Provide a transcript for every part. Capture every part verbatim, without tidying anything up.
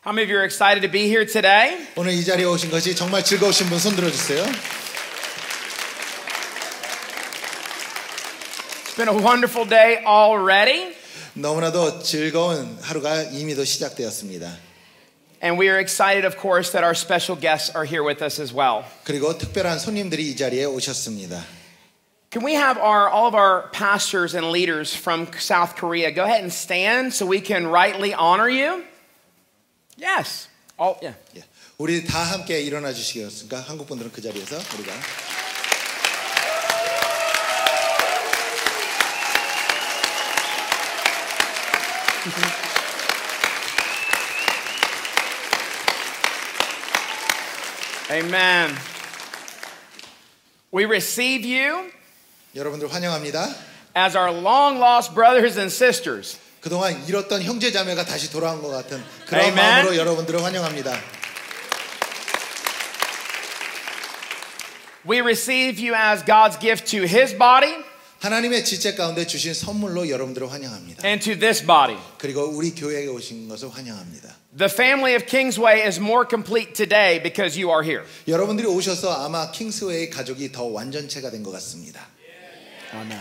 How many of you are excited to be here today? 오늘 이 자리에 오신 것이 정말 즐거우신 분 손 들어주세요. It's been a wonderful day already. 너무나도 즐거운 하루가 이미도 시작되었습니다. And we are excited, of course, that our special guests are here with us as well. 그리고 특별한 손님들이 이 자리에 오셨습니다. Can we have our, all of our pastors and leaders from South Korea go ahead and stand so we can rightly honor you? Yes. All, yeah. 예. 우리 다 함께 일어나 주시겠습니까? 한국 분들은 그 자리에서 우리가 Amen. We receive you 여러분들 환영합니다. as our long lost brothers and sisters. 그동안 잃었던 형제 자매가 다시 돌아온 것 같은 그런 Amen. 마음으로 여러분들을 환영합니다. We receive you as God's gift to His body 하나님의 지체 가운데 주신 선물로 여러분들을 환영합니다. and to this body. 그리고 우리 교회에 오신 것을 환영합니다. The family of Kingsway is more complete today because you are here. 여러분들이 오셔서 아마 킹스웨이 가족이 더 완전체가 된 것 같습니다. Amen.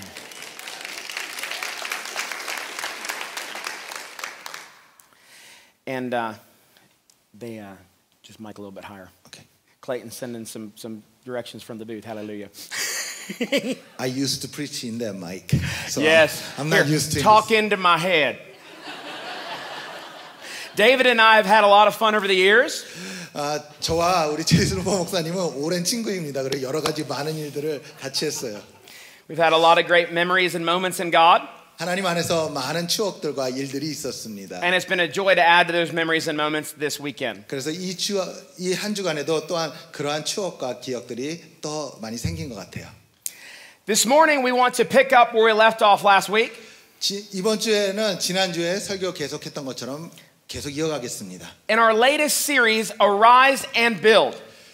And uh, they uh, just mic a little bit higher. Okay. Clayton sending some some directions from the booth. Hallelujah. I used to preach in that mic, so Yes. I'm not Here, used to talk it. into my head. David and I have had a lot of fun over the years. 아, 저와 우리 제이슨 보 목사님은 오랜 친구입니다. 그리고 여러 가지 많은 일들을 같이 했어요. We've had a lot of great memories and moments in God. 하나님 안에서 많은 추억들과 일들이 있었습니다. And it's been a joy to add to those memories and moments this weekend. 그래서 이 주 이 한 주간에도 또한 그러한 추억과 기억들이 더 많이 생긴 것 같아요. This morning we want to pick up where we left off last week. 지, 이번 주에는 지난 주에 설교 계속했던 것처럼 계속 이어가겠습니다. In our latest series, Arise and Build.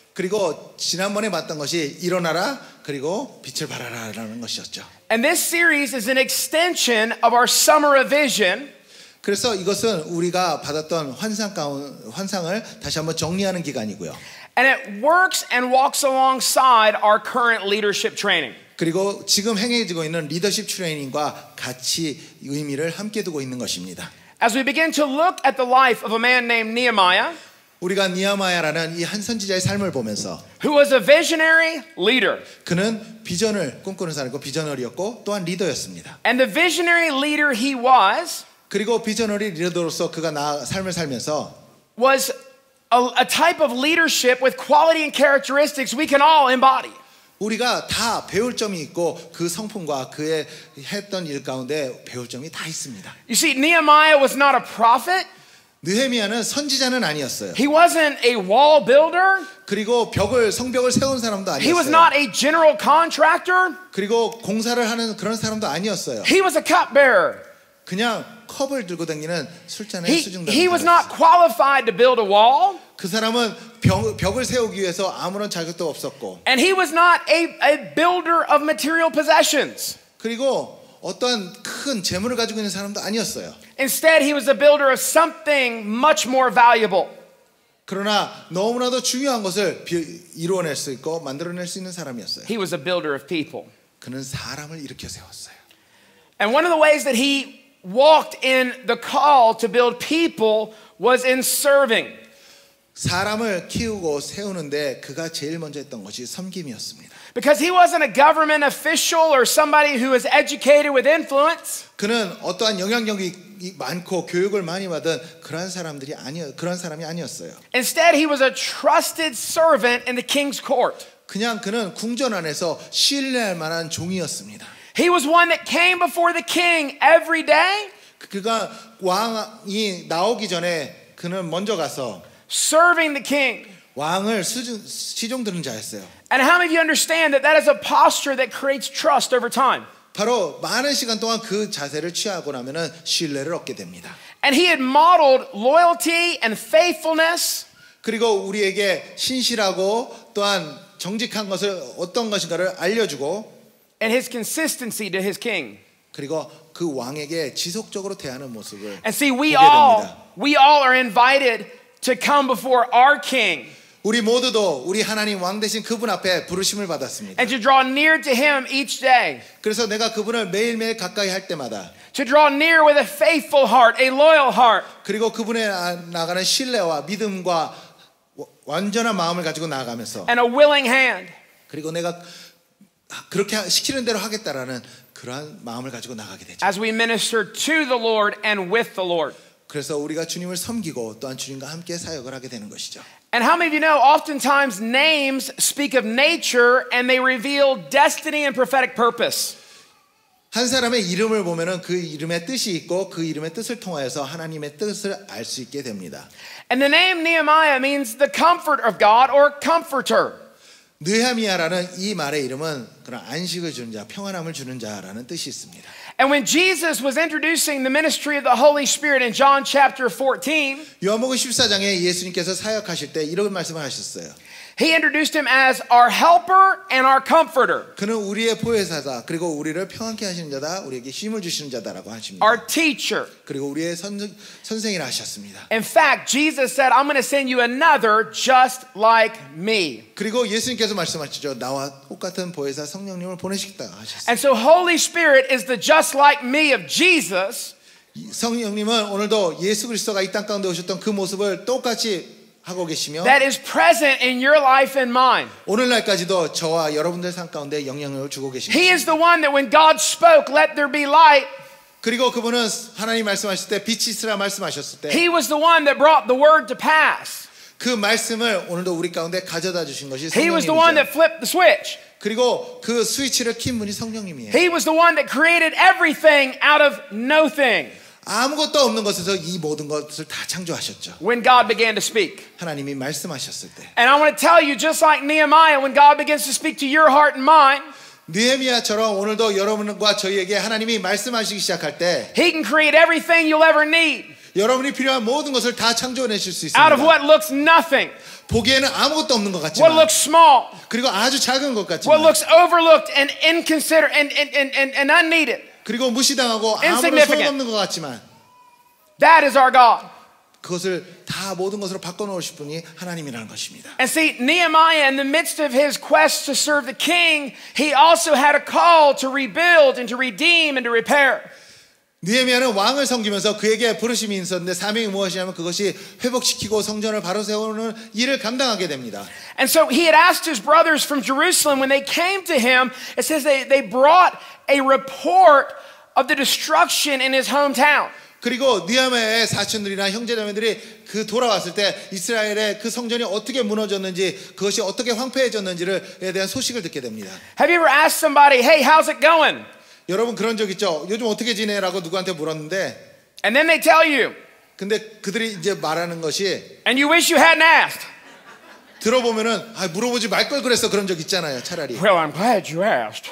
그리고 지난번에 봤던 것이 일어나라 그리고 빛을 발하라라는 것이었죠. And this series is an extension of our summer of vision. 그래서 이것은 우리가 받았던 환상 가운 환상을 다시 한번 정리하는 기간이고요. And it works and walks alongside our current leadership training. 그리고 지금 행해지고 있는 리더십 트레이닝과 같이 의미를 함께 두고 있는 것입니다. As we begin to look at the life of a man named Nehemiah, 우리가 니아마야라는 이 한 선지자의 삶을 보면서 who was a visionary leader. 그는 비전을 꿈꾸는 사람이고 비저너리였고 또한 리더였습니다. And the visionary leader he was 그리고 비저너리 리더로서 그가 나 삶을 살면서 was a, a type of leadership with quality and characteristics we can all embody. 우리가 다 배울 점이 있고 그 성품과 그의 했던 일 가운데 배울 점이 다 있습니다. You see, Nehemiah was not a prophet. 느헤미야는 선지자는 아니었어요. He wasn't a wall builder. 그리고 벽을 성벽을 세운 사람도 He was 아니었어요. not a general contractor. 그리고 공사를 하는 그런 사람도 아니었어요. He was a cupbearer. 그냥 컵을 들고 다니는 술잔의 He, 수중단. he was not qualified to build a wall. 그 사람은 벽, 벽을 세우기 위해서 아무런 자격도 없었고. And he was not a, a builder of material possessions. 그리고 어떤 큰 재물을 가지고 있는 사람도 아니었어요. Instead, he was a builder of something much more valuable. 그러나 너무나도 중요한 것을 비, 이루어낼 수 있고 만들어낼 수 있는 사람이었어요. He was a builder of people. 그는 사람을 일으켜 세웠어요. And one of the ways that he walked in the call to build people was in serving. 사람을 키우고 세우는데 그가 제일 먼저 했던 것이 섬김이었습니다. Because he wasn't a government official or somebody who was educated with influence. 그는 어떠한 영향력이 많고 교육을 많이 받은 그런 사람들이 아니었 그런 사람이 아니었어요. Instead, he was a trusted servant in the king's court. 그냥 그는 궁전 안에서 신뢰할 만한 종이었습니다. He was one that came before the king every day. 그가 왕이 나오기 전에 그는 먼저 가서 serving the king. 왕을 수중, 시종 드는 자였어요. And how many of you understand that that is a posture that creates trust over time? 바로 많은 시간 동안 그 자세를 취하고 나면은 신뢰를 얻게 됩니다. And he had modeled loyalty and faithfulness. 그리고 우리에게 신실하고 또한 정직한 것을 어떤 것인가를 알려주고 And his consistency to his king. 그리고 그 왕에게 지속적으로 대하는 모습을 And see, we 보게 all 됩니다. we all are invited to come before our King 우리 모두도 우리 하나님 왕 되신 그분 앞에 부르심을 받았습니다. and to draw near to him each day. 그래서 내가 그분을 매일매일 가까이 할 때마다 To draw near with a faithful heart, a loyal heart. 그리고 그분의 나가는 신뢰와 믿음과 완전한 마음을 가지고 나아가면서 And a willing hand. 그리고 내가 그렇게 시키는 대로 하겠다라는 그러한 마음을 가지고 나가게 되죠. As we minister to the Lord and with the Lord. 그래서 우리가 주님을 섬기고 또한 주님과 함께 사역을 하게 되는 것이죠. And how many of you know oftentimes names speak of nature and they reveal destiny and prophetic purpose. 한 사람의 이름을 보면은 그 이름의 뜻이 있고 그 이름의 뜻을 통하여서 하나님의 뜻을 알 수 있게 됩니다. And the name Nehemiah means the comfort of God or comforter. 느헤미야라는 이 말의 이름은 그런 안식을 주는 자, 평안함을 주는 자라는 뜻이 있습니다. And when Jesus was introducing the ministry of the Holy Spirit in John chapter fourteen, 요한복음 십사 장에 예수님께서 사역하실 때 이런 말씀을 하셨어요. He introduced him as our helper and our comforter. 그는 우리의 보혜사다. 그리고 우리를 평안케 하시는 자다. 우리에게 힘을 주시는 자다라고 하십니다. Our teacher. 그리고 우리의 선, 선생이라 하셨습니다. In fact, Jesus said, I'm going to send you another just like me. 그리고 예수님께서 말씀하시죠. 나와 똑같은 보혜사 성령님을 보내시겠다 하셨어요. And so Holy Spirit is the just like me of Jesus. 성령님은 오늘도 예수 그리스도가 이 땅 가운데 오셨던 그 모습을 똑같이 하고 계시며 that is present in your life and mine. 오늘날까지도 저와 여러분들 삶 가운데 영향력을 주고 계십니다. He is the one that when God spoke, let there be light. 그리고 그분은 하나님 말씀하실 때 빛이 있으라 말씀하셨을 때 He was the one that brought the word to pass. 그 말씀을 오늘도 우리 가운데 가져다 주신 것이 He was the one that 성령님이죠. flipped the switch. 그리고 그 스위치를 킨 분이 성령님이에요. He was the one that created everything out of nothing. 아무것도 없는 것에서 이 모든 것을 다 창조하셨죠. When God began to speak. 하나님이 말씀하셨을 때. And I want to tell you, just like Nehemiah, when God begins to speak to your heart and mind, 느헤미야처럼 오늘도 여러분과 저희에게 하나님이 말씀하시기 시작할 때 He can create everything you'll ever need 여러분이 필요한 모든 것을 다 창조해내실 수 있습니다. out of what looks nothing, 보기에는 아무것도 없는 것 what 같지만 looks small, 그리고 아주 작은 것 what 같지만 looks overlooked and inconsiderate and, and, and, and, and unneeded. 그리고 무시당하고 아무런 Insignificant. 소용없는 것 같지만 That is our God. 그것을 다 모든 것으로 바꿔놓으실 분이 하나님이라는 것입니다. And see, Nehemiah, in the midst of his quest to serve the king, he also had a call to rebuild and to redeem and to repair. 느헤미야는 왕을 섬기면서 그에게 부르심이 있었는데 사명이 무엇이냐면 그것이 회복시키고 성전을 바로 세우는 일을 감당하게 됩니다. And so he had asked his brothers from Jerusalem when they came to him, it says they, they brought a report of the destruction in his hometown. 그리고 느헤미야의 사촌들이나 형제자매들이 그 돌아왔을 때 이스라엘의 그 성전이 어떻게 무너졌는지 그것이 어떻게 황폐해졌는지에 대한 소식을 듣게 됩니다. Have you ever asked somebody, hey, how's it going? 여러분 그런 적 있죠? 요즘 어떻게 지내라고 누구한테 물었는데 And then they tell you, 근데 그들이 이제 말하는 것이 and you wish you hadn't asked. 들어보면은 아, 물어보지 말 걸 그랬어 그런 적 있잖아요. 차라리. Well, I'm glad you asked.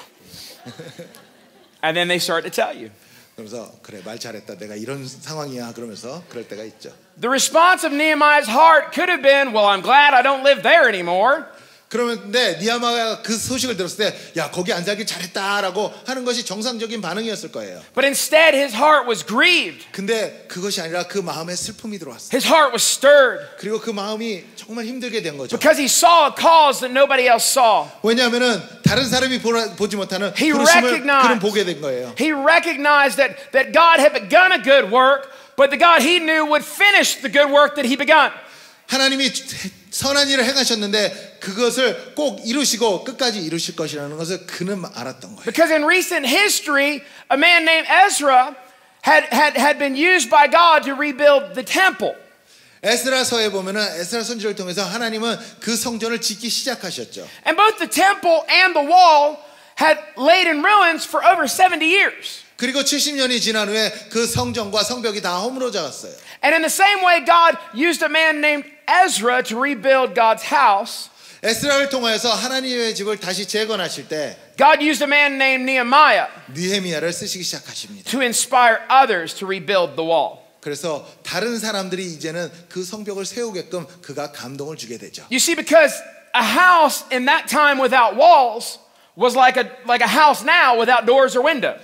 And then they start to tell you. 그러면서 그래 말 잘했다. 내가 이런 상황이야. 그러면서 그럴 때가 있죠. The response of Nehemiah's heart could have been, well, I'm glad I don't live there anymore. 그러면 근데 느헤미야가 그 소식을 들었을 때 야 거기 안 살길 잘했다라고 하는 것이 정상적인 반응이었을 거예요. But instead his heart was grieved. 근데 그것이 아니라 그 마음에 슬픔이 들어왔어요. His heart was stirred 그리고 그 마음이 정말 힘들게 된 거죠. because he saw a cause that nobody else saw. 왜냐하면은 다른 사람이 보라, 보지 못하는 He 부르심을 그는 recognized, 보게 된 거예요. he recognized that, that God had begun a good work, but the God he knew would finish the good work that he begun. 하나님이 선한 일을 행하셨는데 그것을 꼭 이루시고 끝까지 이루실 것이라는 것을 그는 알았던 거예요. Because in recent history, a man named Ezra had, had, had been used by God to rebuild the temple. 에스라서에 보면은 에스라 선지를 통해서 하나님은 그 성전을 짓기 시작하셨죠. And both the temple and the wall had laid in ruins for over seventy years. 그리고 칠십 년이 지난 후에 그 성전과 성벽이 다 허물어졌어요. And in the same way, God used a man named Ezra to rebuild God's house. 에스라를 통하여서 하나님의 집을 다시 재건하실 때 God used a man named Nehemiah 느헤미야를 쓰시기 시작하십니다. to inspire others to rebuild the wall. 그래서 다른 사람들이 이제는 그 성벽을 세우게끔 그가 감동을 주게 되죠. You see, because a house in that time without walls was like a, like a house now without doors or windows.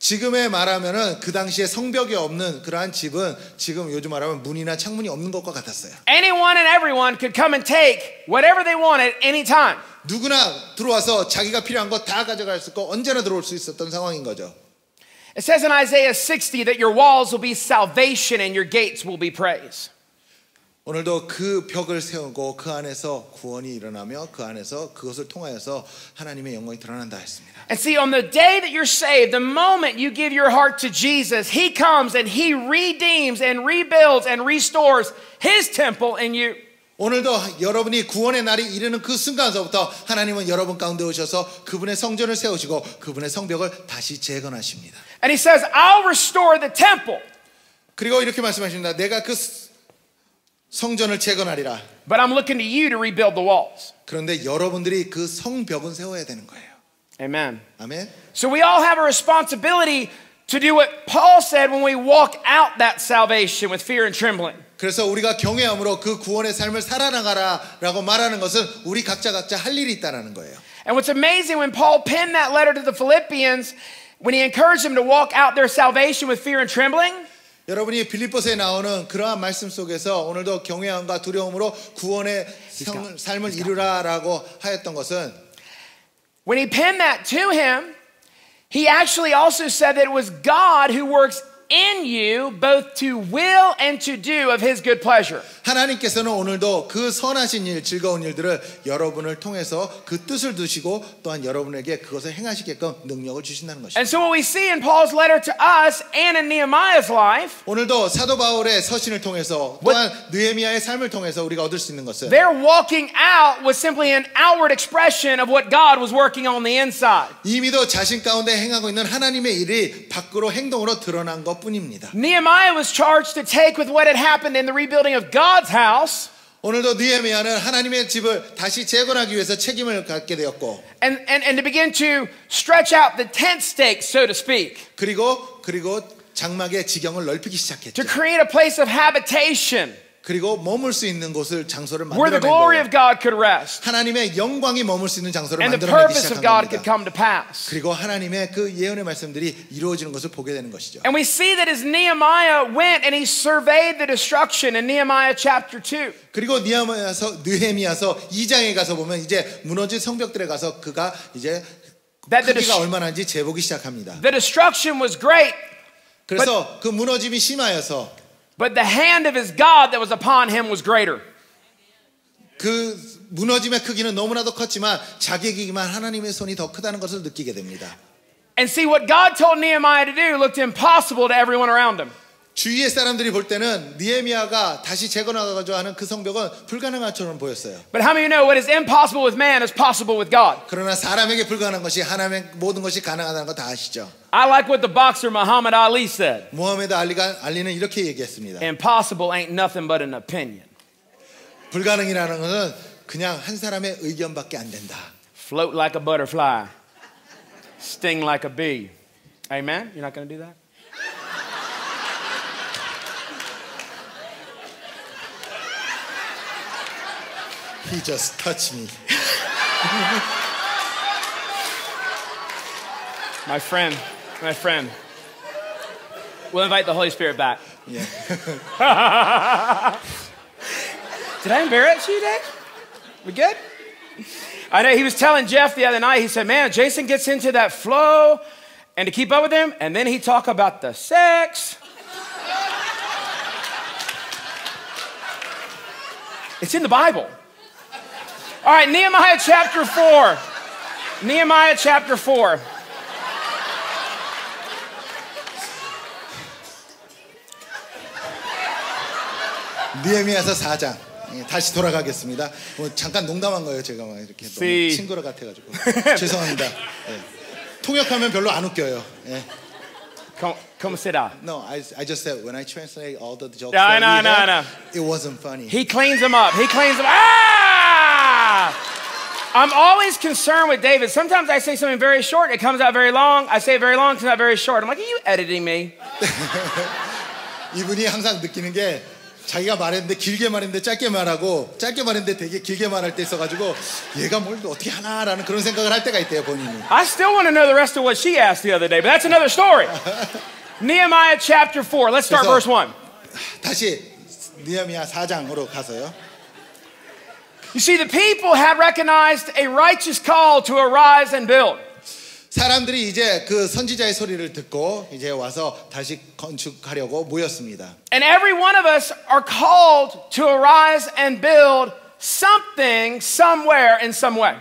지금에 말하면은 그 당시에 성벽이 없는 그러한 집은 지금 요즘 말하면 문이나 창문이 없는 것과 같았어요. Anyone and everyone could come and take whatever they wanted any time. 누구나 들어와서 자기가 필요한 거 다 가져갈 수 있고 언제나 들어올 수 있었던 상황인 거죠. It says in Isaiah sixty that your walls will be salvation and your gates will be praise. 오늘도 그 벽을 세우고 그 안에서 구원이 일어나며 그 안에서 그것을 통하여서 하나님의 영광이 드러난다 했습니다. And see, on the day that you're saved, the moment you give your heart to Jesus, He comes and He redeems and rebuilds and restores His temple in you. 오늘도 여러분이 구원의 날이 이르는 그 순간서부터 하나님은 여러분 가운데 오셔서 그분의 성전을 세우시고 그분의 성벽을 다시 재건하십니다. And He says, I'll restore the temple. 그리고 이렇게 말씀하십니다. 내가 그 성전을 재건하리라. But I'm looking to you to rebuild the walls. 그런데 여러분들이 그 성벽은 세워야 되는 거예요. Amen. 아멘. So we all have a responsibility to do what Paul said when we walk out that salvation with fear and trembling. 그래서 우리가 경외함으로 그 구원의 삶을 살아나가라라고 말하는 것은 우리 각자 각자 할 일이 있다라는 거예요. And what's amazing when Paul penned that letter to the Philippians, when he encouraged them to walk out their salvation with fear and trembling, 여러분이 빌립보서에 나오는 그러한 말씀 속에서 오늘도 경외함과 두려움으로 구원의 성, 삶을 이루라라고 하였던 것은 when he penned that to him, he actually also said that it was God who works in you both to will and to do of His good pleasure. 하나님께서는 오늘도 그 선하신 일, 즐거운 일들을 여러분을 통해서 그 뜻을 두시고 또한 여러분에게 그것을 행하시게끔 능력을 주신다는 것입니다. And so what we see in Paul's letter to us and in Nehemiah's life, 오늘도 사도 바울의 서신을 통해서 또한 느헤미야의 삶을 통해서 우리가 얻을 수 있는 것은 their walking out was simply an outward expression of what God was working on the inside. 이미도 자신 가운데 행하고 있는 하나님의 일이 밖으로 행동으로 드러난 것 뿐입니다. Nehemiah was charged to take with what had happened in the rebuilding of God's house 오늘도 느헤미야는 하나님의 집을 다시 재건하기 위해서 책임을 갖게 되었고 and, and, and to begin to stretch out the tent stakes, so to speak. 그리고 그리고 장막의 지경을 넓히기 시작했죠. To create a place of habitation 그리고 머물 수 있는 곳을 장소를 where the 만들어낸 glory 거예요. of God could rest 하나님의 영광이 머물 수 있는 장소를 and the 만들어내기 purpose of 시작한 God could 겁니다. come to pass. 그리고 하나님의 그 예언의 말씀들이 이루어지는 것을 보게 되는 것이죠. And we see that as Nehemiah went and he surveyed the destruction in Nehemiah chapter two. 그리고 느헤미야서 느헤미야서 이 장에 가서 보면 이제 무너진 성벽들에 가서 그가 이제 That the, 크기가 dest- 얼마나인지 재보기 시작합니다. the destruction was great, 그래서 그 무너짐이 심하여서 but the hand of his God that was upon him was greater. 그 무너짐의 크기는 너무나도 컸지만 자기에게만 하나님의 손이 더 크다는 것을 느끼게 됩니다. And see, what God told Nehemiah to do looked impossible to everyone around him. 주위의 사람들이 볼 때는 느헤미야가 다시 재건하고자 하는 그 성벽은 불가능한 것처럼 보였어요. But how many of you know what is impossible with man is possible with God? 그러나 사람에게 불가능한 것이 하나님의 모든 것이 가능하다는 거 다 아시죠? I like what the boxer Muhammad Ali said. 모하메드 알리가 알리는 이렇게 얘기했습니다. Impossible ain't nothing but an opinion. 불가능이라는 것은 그냥 한 사람의 의견밖에 안 된다. Float like a butterfly. Sting like a bee. Amen? You're not going to do that? He just touched me. My friend, my friend. We'll invite the Holy Spirit back. Yeah. Did I embarrass you, Dave? We good? I know he was telling Jeff the other night, he said, man, Jason gets into that flow and to keep up with him, and then he talk about the sex. It's in the Bible. All right, Nehemiah chapter four. Nehemiah chapter four. 느헤미야서 사 장. 예, 다시 돌아가겠습니다. 뭐 잠깐 농담한 거예요. 제가 막 이렇게 너무 See. 친구라 같아가지고 죄송합니다. 예. 통역하면 별로 안 웃겨요. 예. Come, come sit down. No, I, I just said when I translate all the jokes No, that no, we no, had, no. it wasn't funny. He cleans them up. He cleans them. Ah! I'm always concerned with David. Sometimes I say something very short, it comes out very long. I say it very long, it comes out very short. I'm like, are you editing me? 이분이 항상 느끼는 게 자기가 말했는데 길게 말했는데 짧게 말하고 짧게 말했는데 되게 길게 말할 때 있어가지고 얘가 뭘 어떻게 하나라는 그런 생각을 할 때가 있대요 본인이. I still want to know the rest of what she asked the other day, but that's another story. Nehemiah chapter four. Let's start 그래서- verse one. 다시 느헤미야 사 장으로 가서요. You see, the people had recognized a righteous call to arise and build. 사람들이 이제 그 선지자의 소리를 듣고 이제 와서 다시 건축하려고 모였습니다. And every one of us are called to arise and build something, somewhere, in some way.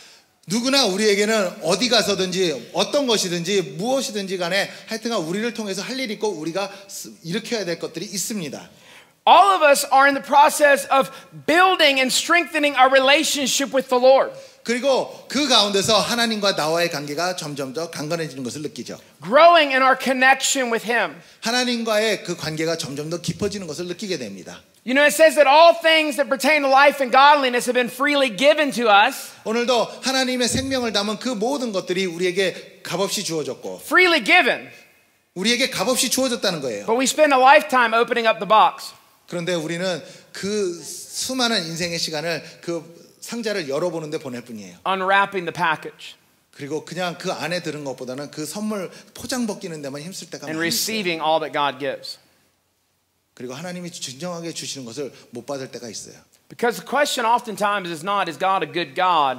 누구나 우리에게는 어디 가서든지 어떤 것이든지 무엇이든지 간에 하여튼간 우리를 통해서 할 일이 있고 우리가 일으켜야 될 것들이 있습니다. All of us are in the process of building and strengthening our relationship with the Lord. 그리고 그 가운데서 하나님과 나와의 관계가 점점 더 강건해지는 것을 느끼죠. Growing in our connection with Him. 하나님과의 그 관계가 점점 더 깊어지는 것을 느끼게 됩니다. You know, it says that all things that pertain to life and godliness have been freely given to us. 오늘도 하나님의 생명을 담은 그 모든 것들이 우리에게 값없이 주어졌고 Freely given. 우리에게 값없이 주어졌다는 거예요. But we spend a lifetime opening up the box. 그런데 우리는 그 수많은 인생의 시간을 그 상자를 열어보는데 보낼 뿐이에요. Unwrapping the package. 그리고 그냥 그 안에 들은 것보다는 그 선물 포장 벗기는 데만 힘쓸 때가 And 많이 있어요. receiving all that God gives. 그리고 하나님이 진정하게 주시는 것을 못 받을 때가 있어요. Because the question oftentimes is not, is God a good God?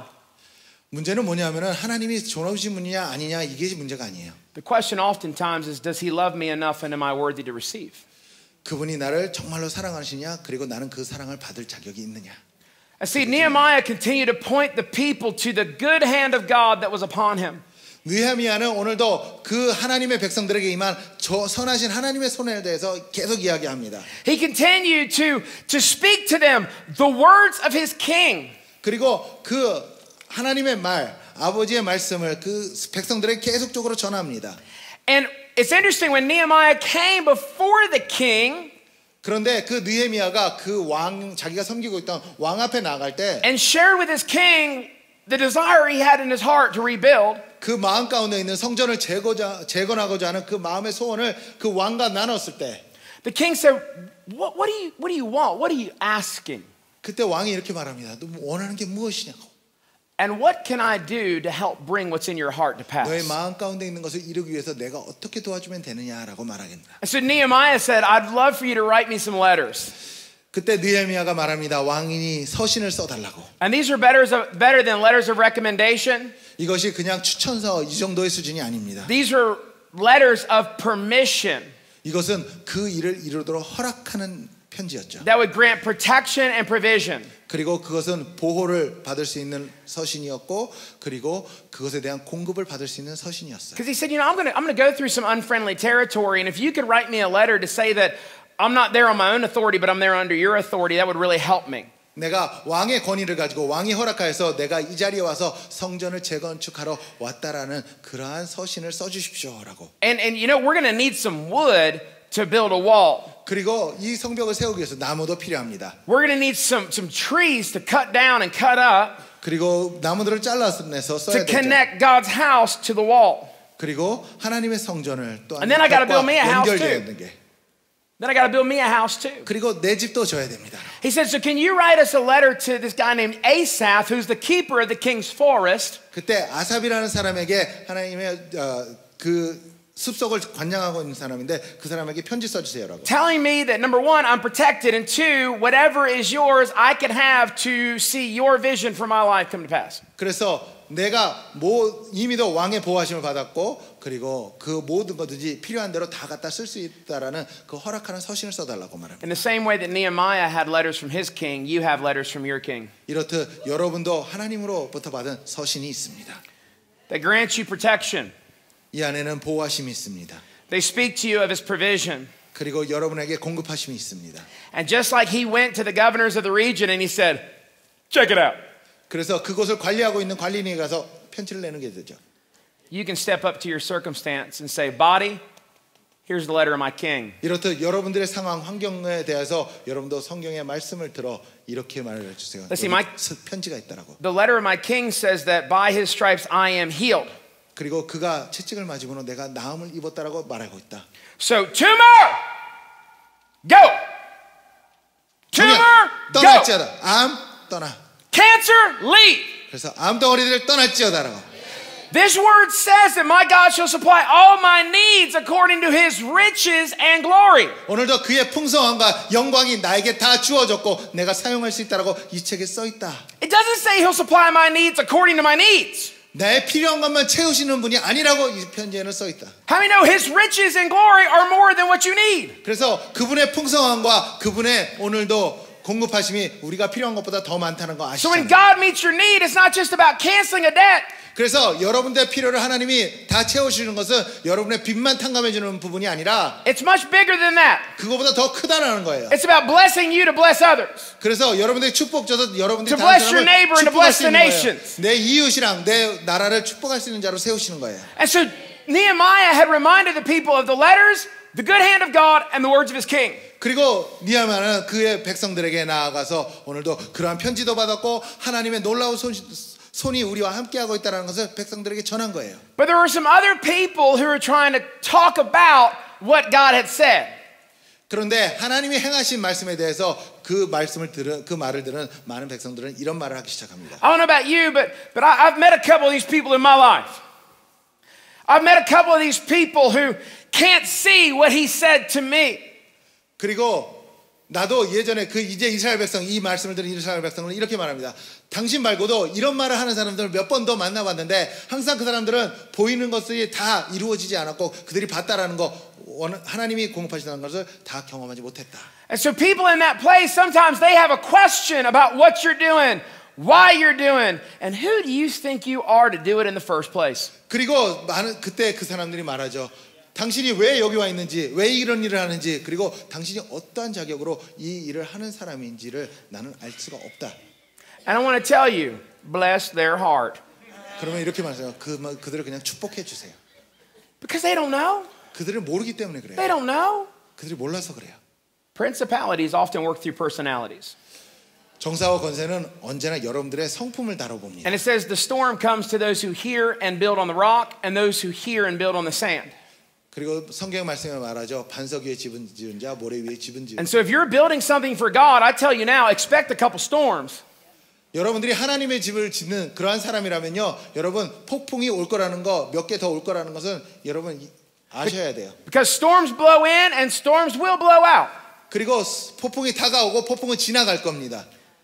문제는 뭐냐면은 하나님이 좋으신 분이냐 아니냐 이게 문제가 아니에요. The question oftentimes is, does He love me enough and am I worthy to receive? 그분이 나를 정말로 사랑하시냐 그리고 나는 그 사랑을 받을 자격이 있느냐. I see Nehemiah continue to point the people to the good hand of God that was upon him. 느헤미야는 오늘도 그 하나님의 백성들에게 임한 저 선하신 하나님의 손에 대해서 계속 이야기합니다. He continued to, to speak to them the words of his king. 그리고 그 하나님의 말, 아버지의 말씀을 그 백성들에게 계속적으로 전합니다. And it's interesting when Nehemiah came before the king 그런데 그 느헤미야가 그 왕 자기가 섬기고 있던 왕 앞에 나갈 때 and shared with his king the desire he had in his heart to rebuild. 그 마음 가운데 있는 성전을 재고자, 재건하고자 하는 그 마음의 소원을 그 왕과 나눴을 때 The king said, what, what, do you, what do you want? What are you asking? 그때 왕이 이렇게 말합니다. 너 원하는 게 무엇이냐고. And what can I do to help bring what's in your heart to pass? 너의 마음 가운데 있는 것을 이루기 위해서 내가 어떻게 도와주면 되느냐라고 말하겠다. And so Nehemiah said, I'd love for you to write me some letters. 그때 느헤미야가 말합니다. 왕인이 서신을 써달라고. And these are better, better than letters of recommendation. 이것이 그냥 추천서 이 정도의 수준이 아닙니다. These are letters of permission 이것은 그 일을 이루도록 허락하는 편지였죠. that would grant protection and provision. 그리고 그것은 보호를 받을 수 있는 서신이었고 그리고 그것에 대한 공급을 받을 수 있는 서신이었어요. Because he said, you know, I'm going to I'm going to go through some unfriendly territory, and if you could write me a letter to say that I'm not there on my own authority, but I'm there under your authority, that would really help me. 내가 왕의 권위를 가지고 왕이 허락하여서 내가 이 자리에 와서 성전을 재건축하러 왔다라는 그러한 서신을 써주십시오라고. And and you know, we're going to need some wood to build a wall. 그리고 이 성벽을 세우기 위해서 나무도 필요합니다. We're going to need some some trees to cut down and cut up 그리고 나무들을 잘라내서 써야 to 되죠. connect God's house to the wall. 그리고 하나님의 성전을 또 And then I gotta build me a house 연결되어 too. 있는 게. Then I got to build me a house too. 그리고 내 집도 줘야 됩니다. He said, so can you write us a letter to this guy named Asaph, who's the keeper of the king's forest? 그때 아삽이라는 사람에게 하나님의 어, 그 숲속을 관장하고 있는 사람인데 그 사람에게 편지 써주세요라고. Telling me that number one, I'm protected, and two, whatever is yours, I can have to see your vision for my life come to pass. 그래서 내가 뭐 이미도 왕의 보호하심을 받았고 그리고 그 모든 것들이 필요한 대로 다 갖다 쓸 수 있다라는 그 허락하는 서신을 써달라고 말합니다. In the same way that Nehemiah had letters from his king, you have letters from your king. 이렇듯 여러분도 하나님으로부터 받은 서신이 있습니다. They grant you protection. 이 안에는 보호하심이 있습니다. They speak to you of his provision. 그리고 여러분에게 공급하심이 있습니다. And just like he went to the governors of the region and he said, check it out. 그래서 그곳을 관리하고 있는 관리인이 가서 편지를 내는 게 되죠. You can step up to your circumstance and say, body, here's the letter of my king. 이렇듯 여러분들의 상황, 환경에 대해서 여러분도 성경의 말씀을 들어 이렇게 말해 주세요. Let's see, my- 편지가 있다라고. The letter of my king says that by his stripes I am healed. 그리고 그가 채찍을 맞음으로 내가 나음을 입었다라고 말하고 있다. So two more. Go. 떠날지어다. 암 떠나. Cancer, leave. 그래서 암 덩어리들 떠날지어다라고. This word says that my God shall supply all my needs according to his riches and glory. 오늘도 그의 풍성함과 영광이 나에게 다 주어졌고 내가 사용할 수 있다라고 이 책에 써 있다. It doesn't say he'll supply my needs according to my needs. 나의 필요한 것만 채우시는 분이 아니라고 이 편지에는 써 있다. How many know his riches and glory are more than what you need? 그래서 그분의 풍성함과 그분의 오늘도 공급하심이 우리가 필요한 것보다 더 많다는 거 So when 아시잖아요. God meets your need, it's not just about canceling a debt. 그래서 여러분들의 필요를 하나님이 다 채워주시는 것은 여러분의 빚만 탕감해주는 부분이 아니라 It's much bigger than that. 그거보다 더 크다라는 거예요. It's about blessing you to bless others. 그래서 여러분들이 축복 줘서 여러분들이 To 다른 bless your 사람을 neighbor and to 축복할 bless 수 the 있는 거예요. nations. 내 이웃이랑 내 나라를 축복할 수 있는 자로 세우시는 거예요. And so Nehemiah had reminded the people of the letters, the good hand of God, and the words of his king. 그리고 니하마는 그의 백성들에게 나아가서 오늘도 그러한 편지도 받았고 하나님의 놀라운 손, 손이 우리와 함께하고 있다는 것을 백성들에게 전한 거예요. But there were some other people who were trying to talk about what God had said. 그런데 하나님이 행하신 말씀에 대해서 그 말씀을 들은 그 말을 들은 많은 백성들은 이런 말을 하기 시작합니다. I don't know about you, but, but I, I've met a couple of these people in my life. I've met a couple of these people who can't see what he said to me. 그리고 나도 예전에 그 이제 이스라엘 백성 이 말씀을 들은 이스라엘 백성은 이렇게 말합니다. 당신 말고도 이런 말을 하는 사람들을 몇 번 더 만나봤는데 항상 그 사람들은 보이는 것들이 다 이루어지지 않았고 그들이 봤다라는 거 하나님이 공급하시다는 것을 다 경험하지 못했다. And so people in that place, sometimes they have a question about what you're doing, why you're doing, and who do you think you are to do it in the first place? 그리고 많은 그때 그 사람들이 말하죠. 당신이 왜 여기 와 있는지, 왜 이런 일을 하는지, 그리고 당신이 어떠한 자격으로 이 일을 하는 사람인지를 나는 알 수가 없다. And I want to tell you, bless their heart. 그러면 이렇게 말해요. 그 그들을 그냥 축복해 주세요. Because they don't know. 그들을 모르기 때문에 그래요. They don't know. 그들이 몰라서 그래요. Principalities often work through personalities. 정사와 권세는 언제나 여러분들의 성품을 다뤄봅니다. And it says the storm comes to those who hear and build on the rock and those who hear and build on the sand. 그리고 성경 말씀에 말하죠. 반석 위에 집은 지은 자, 모래 위에 집은 지은 자. And so if you're building something for God, I tell you now, expect a couple storms. 여러분들이 하나님의 집을 짓는 그러한 사람이라면요. 여러분 폭풍이 올 거라는 거, 몇 개 더 올 거라는 것은 여러분 아셔야 돼요. Because storms blow in and storms will blow out. 그리고 폭풍이 다가오고 폭풍은 지나갈 겁니다.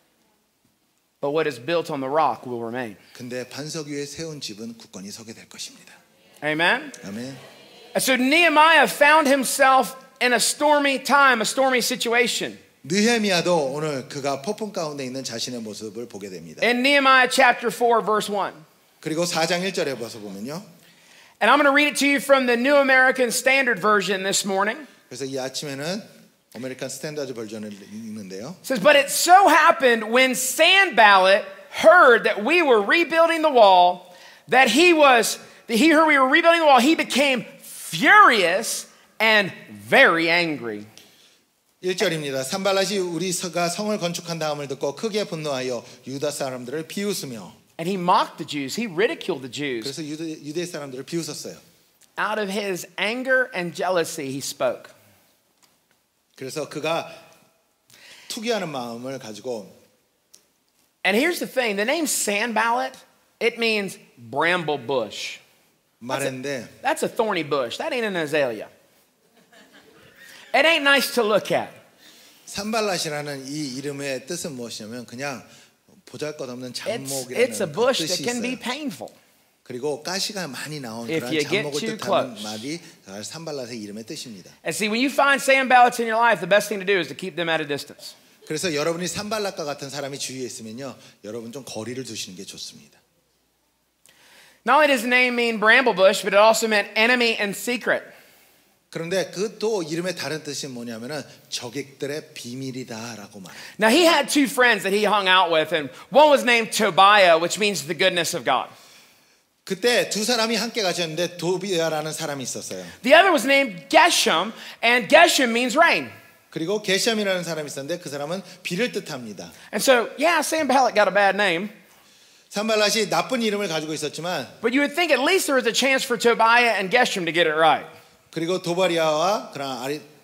But what is built on the rock will remain. 근데 반석 위에 세운 집은 굳건히 서게 될 것입니다. Amen? 아멘. And so Nehemiah found himself in a stormy time, a stormy situation. 느헤미야도 오늘 그가 폭풍 가운데 있는 자신의 모습을 보게 됩니다. In Nehemiah chapter four, verse one. 그리고 사 장 일 절에 봐서 보면요. And I'm going to read it to you from the New American Standard Version this morning. 그래서 이 아침에는 아메리칸 스탠다드 버전을 읽는데요. It says, but it so happened when Sanballat heard that we were rebuilding the wall, that he was, that he heard we were rebuilding the wall, he became furious and very angry. 일 절입니다. 산발랏이 우리가 성을 건축한 다음을 듣고 크게 분노하여 유다 사람들을 비웃으며 And he mocked the Jews. He ridiculed the Jews. 그래서 유대, 유대 사람들을 비웃었어요. Out of his anger and jealousy, he spoke. 그래서 그가 투기하는 마음을 가지고 And here's the thing. The name Sanballat, it means bramble bush. 말했는데 That's a thorny bush. That ain't an azalea. It ain't nice to look at. 산발랏이라는 이 이름의 뜻은 무엇이냐면 그냥 보잘것없는 It's, 잡목이라는 it's a bush 뜻이 that can be 있어요. painful. 그리고 가시가 많이 나온 If 그런 you get 잡목을 too 뜻하는 close. 말이 산발랏의 이름의 뜻입니다. And see, when you find Sanballats in your life, the best thing to do is to keep them at a distance. 그래서 여러분이 산발랏과 같은 사람이 주위에 있으면요, 여러분 좀 거리를 두시는 게 좋습니다. Not only does the name mean bramble bush, but it also meant enemy and secret. 그런데 그 또 이름의 다른 뜻이 뭐냐면은 적객들의 비밀이다라고 말해요. Now, he had two friends that he hung out with, and one was named Tobiah, which means the goodness of God. 그때 두 사람이 함께 가셨는데 도비아라는 사람이 있었어요. The other was named Geshem, and Geshem means rain. 그리고 게샴이라는 사람이 있었는데 그 사람은 비를 뜻합니다. And so, yeah, Sanballat got a bad name. 산발랏이 나쁜 이름을 가지고 있었지만 But you would think at least there was a chance for Tobiah and Geshem to get it right. 그리고 도바리아와 그런 아리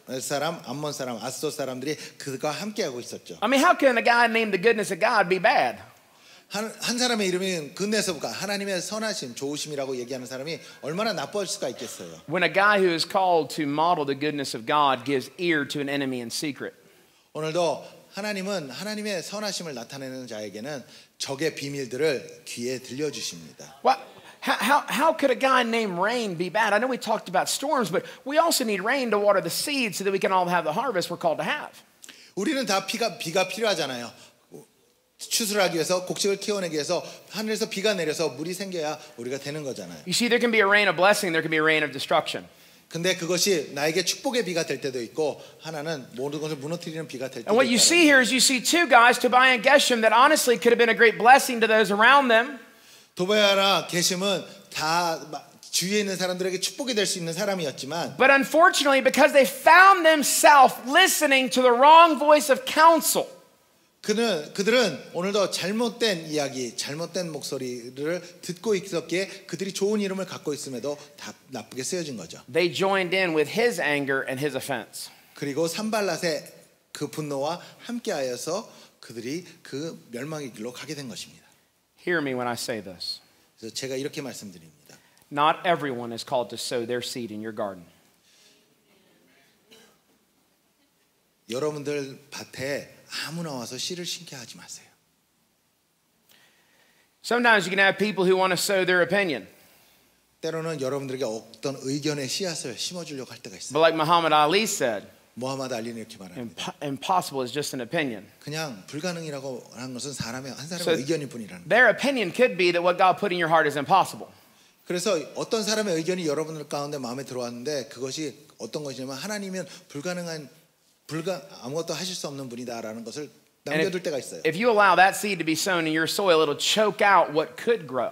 사람, 암몬 사람, 아스돗 사람들이 그가 함께하고 있었죠. I mean, how can a guy named the goodness of God be bad? 한, 한 사람의 이름이 굿네스가 하나님의 선하심, 좋으심이라고 얘기하는 사람이 얼마나 나빠질 수가 있겠어요. When a guy who is called to model the goodness of God gives ear to an enemy in secret. 오늘도 하나님은 하나님의 선하심을 나타내는 자에게는 적의 비밀들을 귀에 들려주십니다. What? How, how, how could a guy named rain be bad? I know we talked about storms, but we also need rain to water the seeds so that we can all have the harvest we're called to have. 우리는 다 비가, 비가 필요하잖아요. 추수하기 위해서 곡식을 키워내기 위해서 하늘에서 비가 내려서 물이 생겨야 우리가 되는 거잖아요. You see, there can be a rain of blessing, there can be a rain of destruction. 근데 그것이 나에게 축복의 비가 될 때도 있고 하나는 모든 것을 무너뜨리는 비가 될 때도 And what you 있다. see here is you see two guys, Tobiah and Geshem, that honestly could have been a great blessing to those around them. 도바야나 게심은 다 주위에 있는 사람들에게 축복이 될 수 있는 사람이었지만 But unfortunately, because they found themselves listening to the wrong voice of counsel, 그는 그들은 오늘도 잘못된 이야기, 잘못된 목소리를 듣고 있었기에 그들이 좋은 이름을 갖고 있음에도 다 나쁘게 쓰여진 거죠. they joined in with his anger and his offense. 그리고 산발랏의 그 분노와 함께하여서 그들이 그 멸망의 길로 가게 된 것입니다. Hear me when I say this. 그래서 제가 이렇게 말씀드립니다. Not everyone is called to sow their seed in your garden. 여러분들 밭에 아무나 와서 씨를 심게 하지 마세요. Sometimes you can have people who want to sow their opinion. 때로는 여러분들에게 어떤 의견의 씨앗을 심어주려고 할 때가 있어요. But like Muhammad Ali said, 모하마드 알리는 이렇게 말합니다. imp- impossible is just an opinion. 그냥 불가능이라고 하는 것은 사람의 한 사람의 So 의견일 뿐이라는 거예요. their opinion could be that what God put in your heart is impossible. 그래서 어떤 사람의 의견이 여러분들 가운데 마음에 들어왔는데 그것이 어떤 것이냐면 하나님은 불가능한 불가 아무것도 하실 수 없는 분이다라는 것을 And 남겨둘 if, 때가 있어요. if you allow that seed to be sown in your soil, it'll choke out what could grow.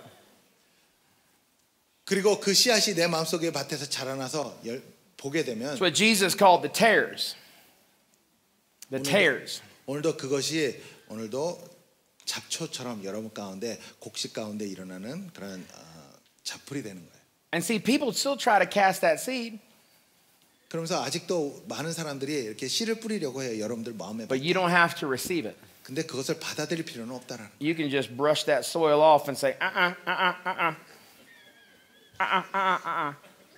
그리고 그 씨앗이 내 마음속에 밭에서 자라나서 열, 보게 되면 That's what Jesus called the tares. The tares. 오늘도 그것이 오늘도 잡초처럼 여러분 가운데 곡식 가운데 일어나는 그런 어, 잡풀이 되는 거예요. And see, people still try to cast that seed, 그러면서 아직도 많은 사람들이 이렇게 씨를 뿌리려고 해요. 여러분들 마음에. but you don't have to receive it. 근데 그것을 받아들일 필요는 없다라는. You can just brush that soil off and say, uh-uh, uh-uh, uh-uh. Uh-uh, uh-uh, uh-uh.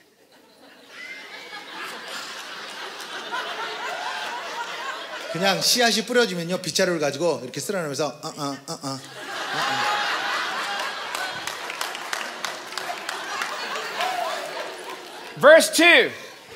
그냥 씨앗이 뿌려지면요 빗자루를 가지고 이렇게 쓸어내면서 어어 어어 Verse two.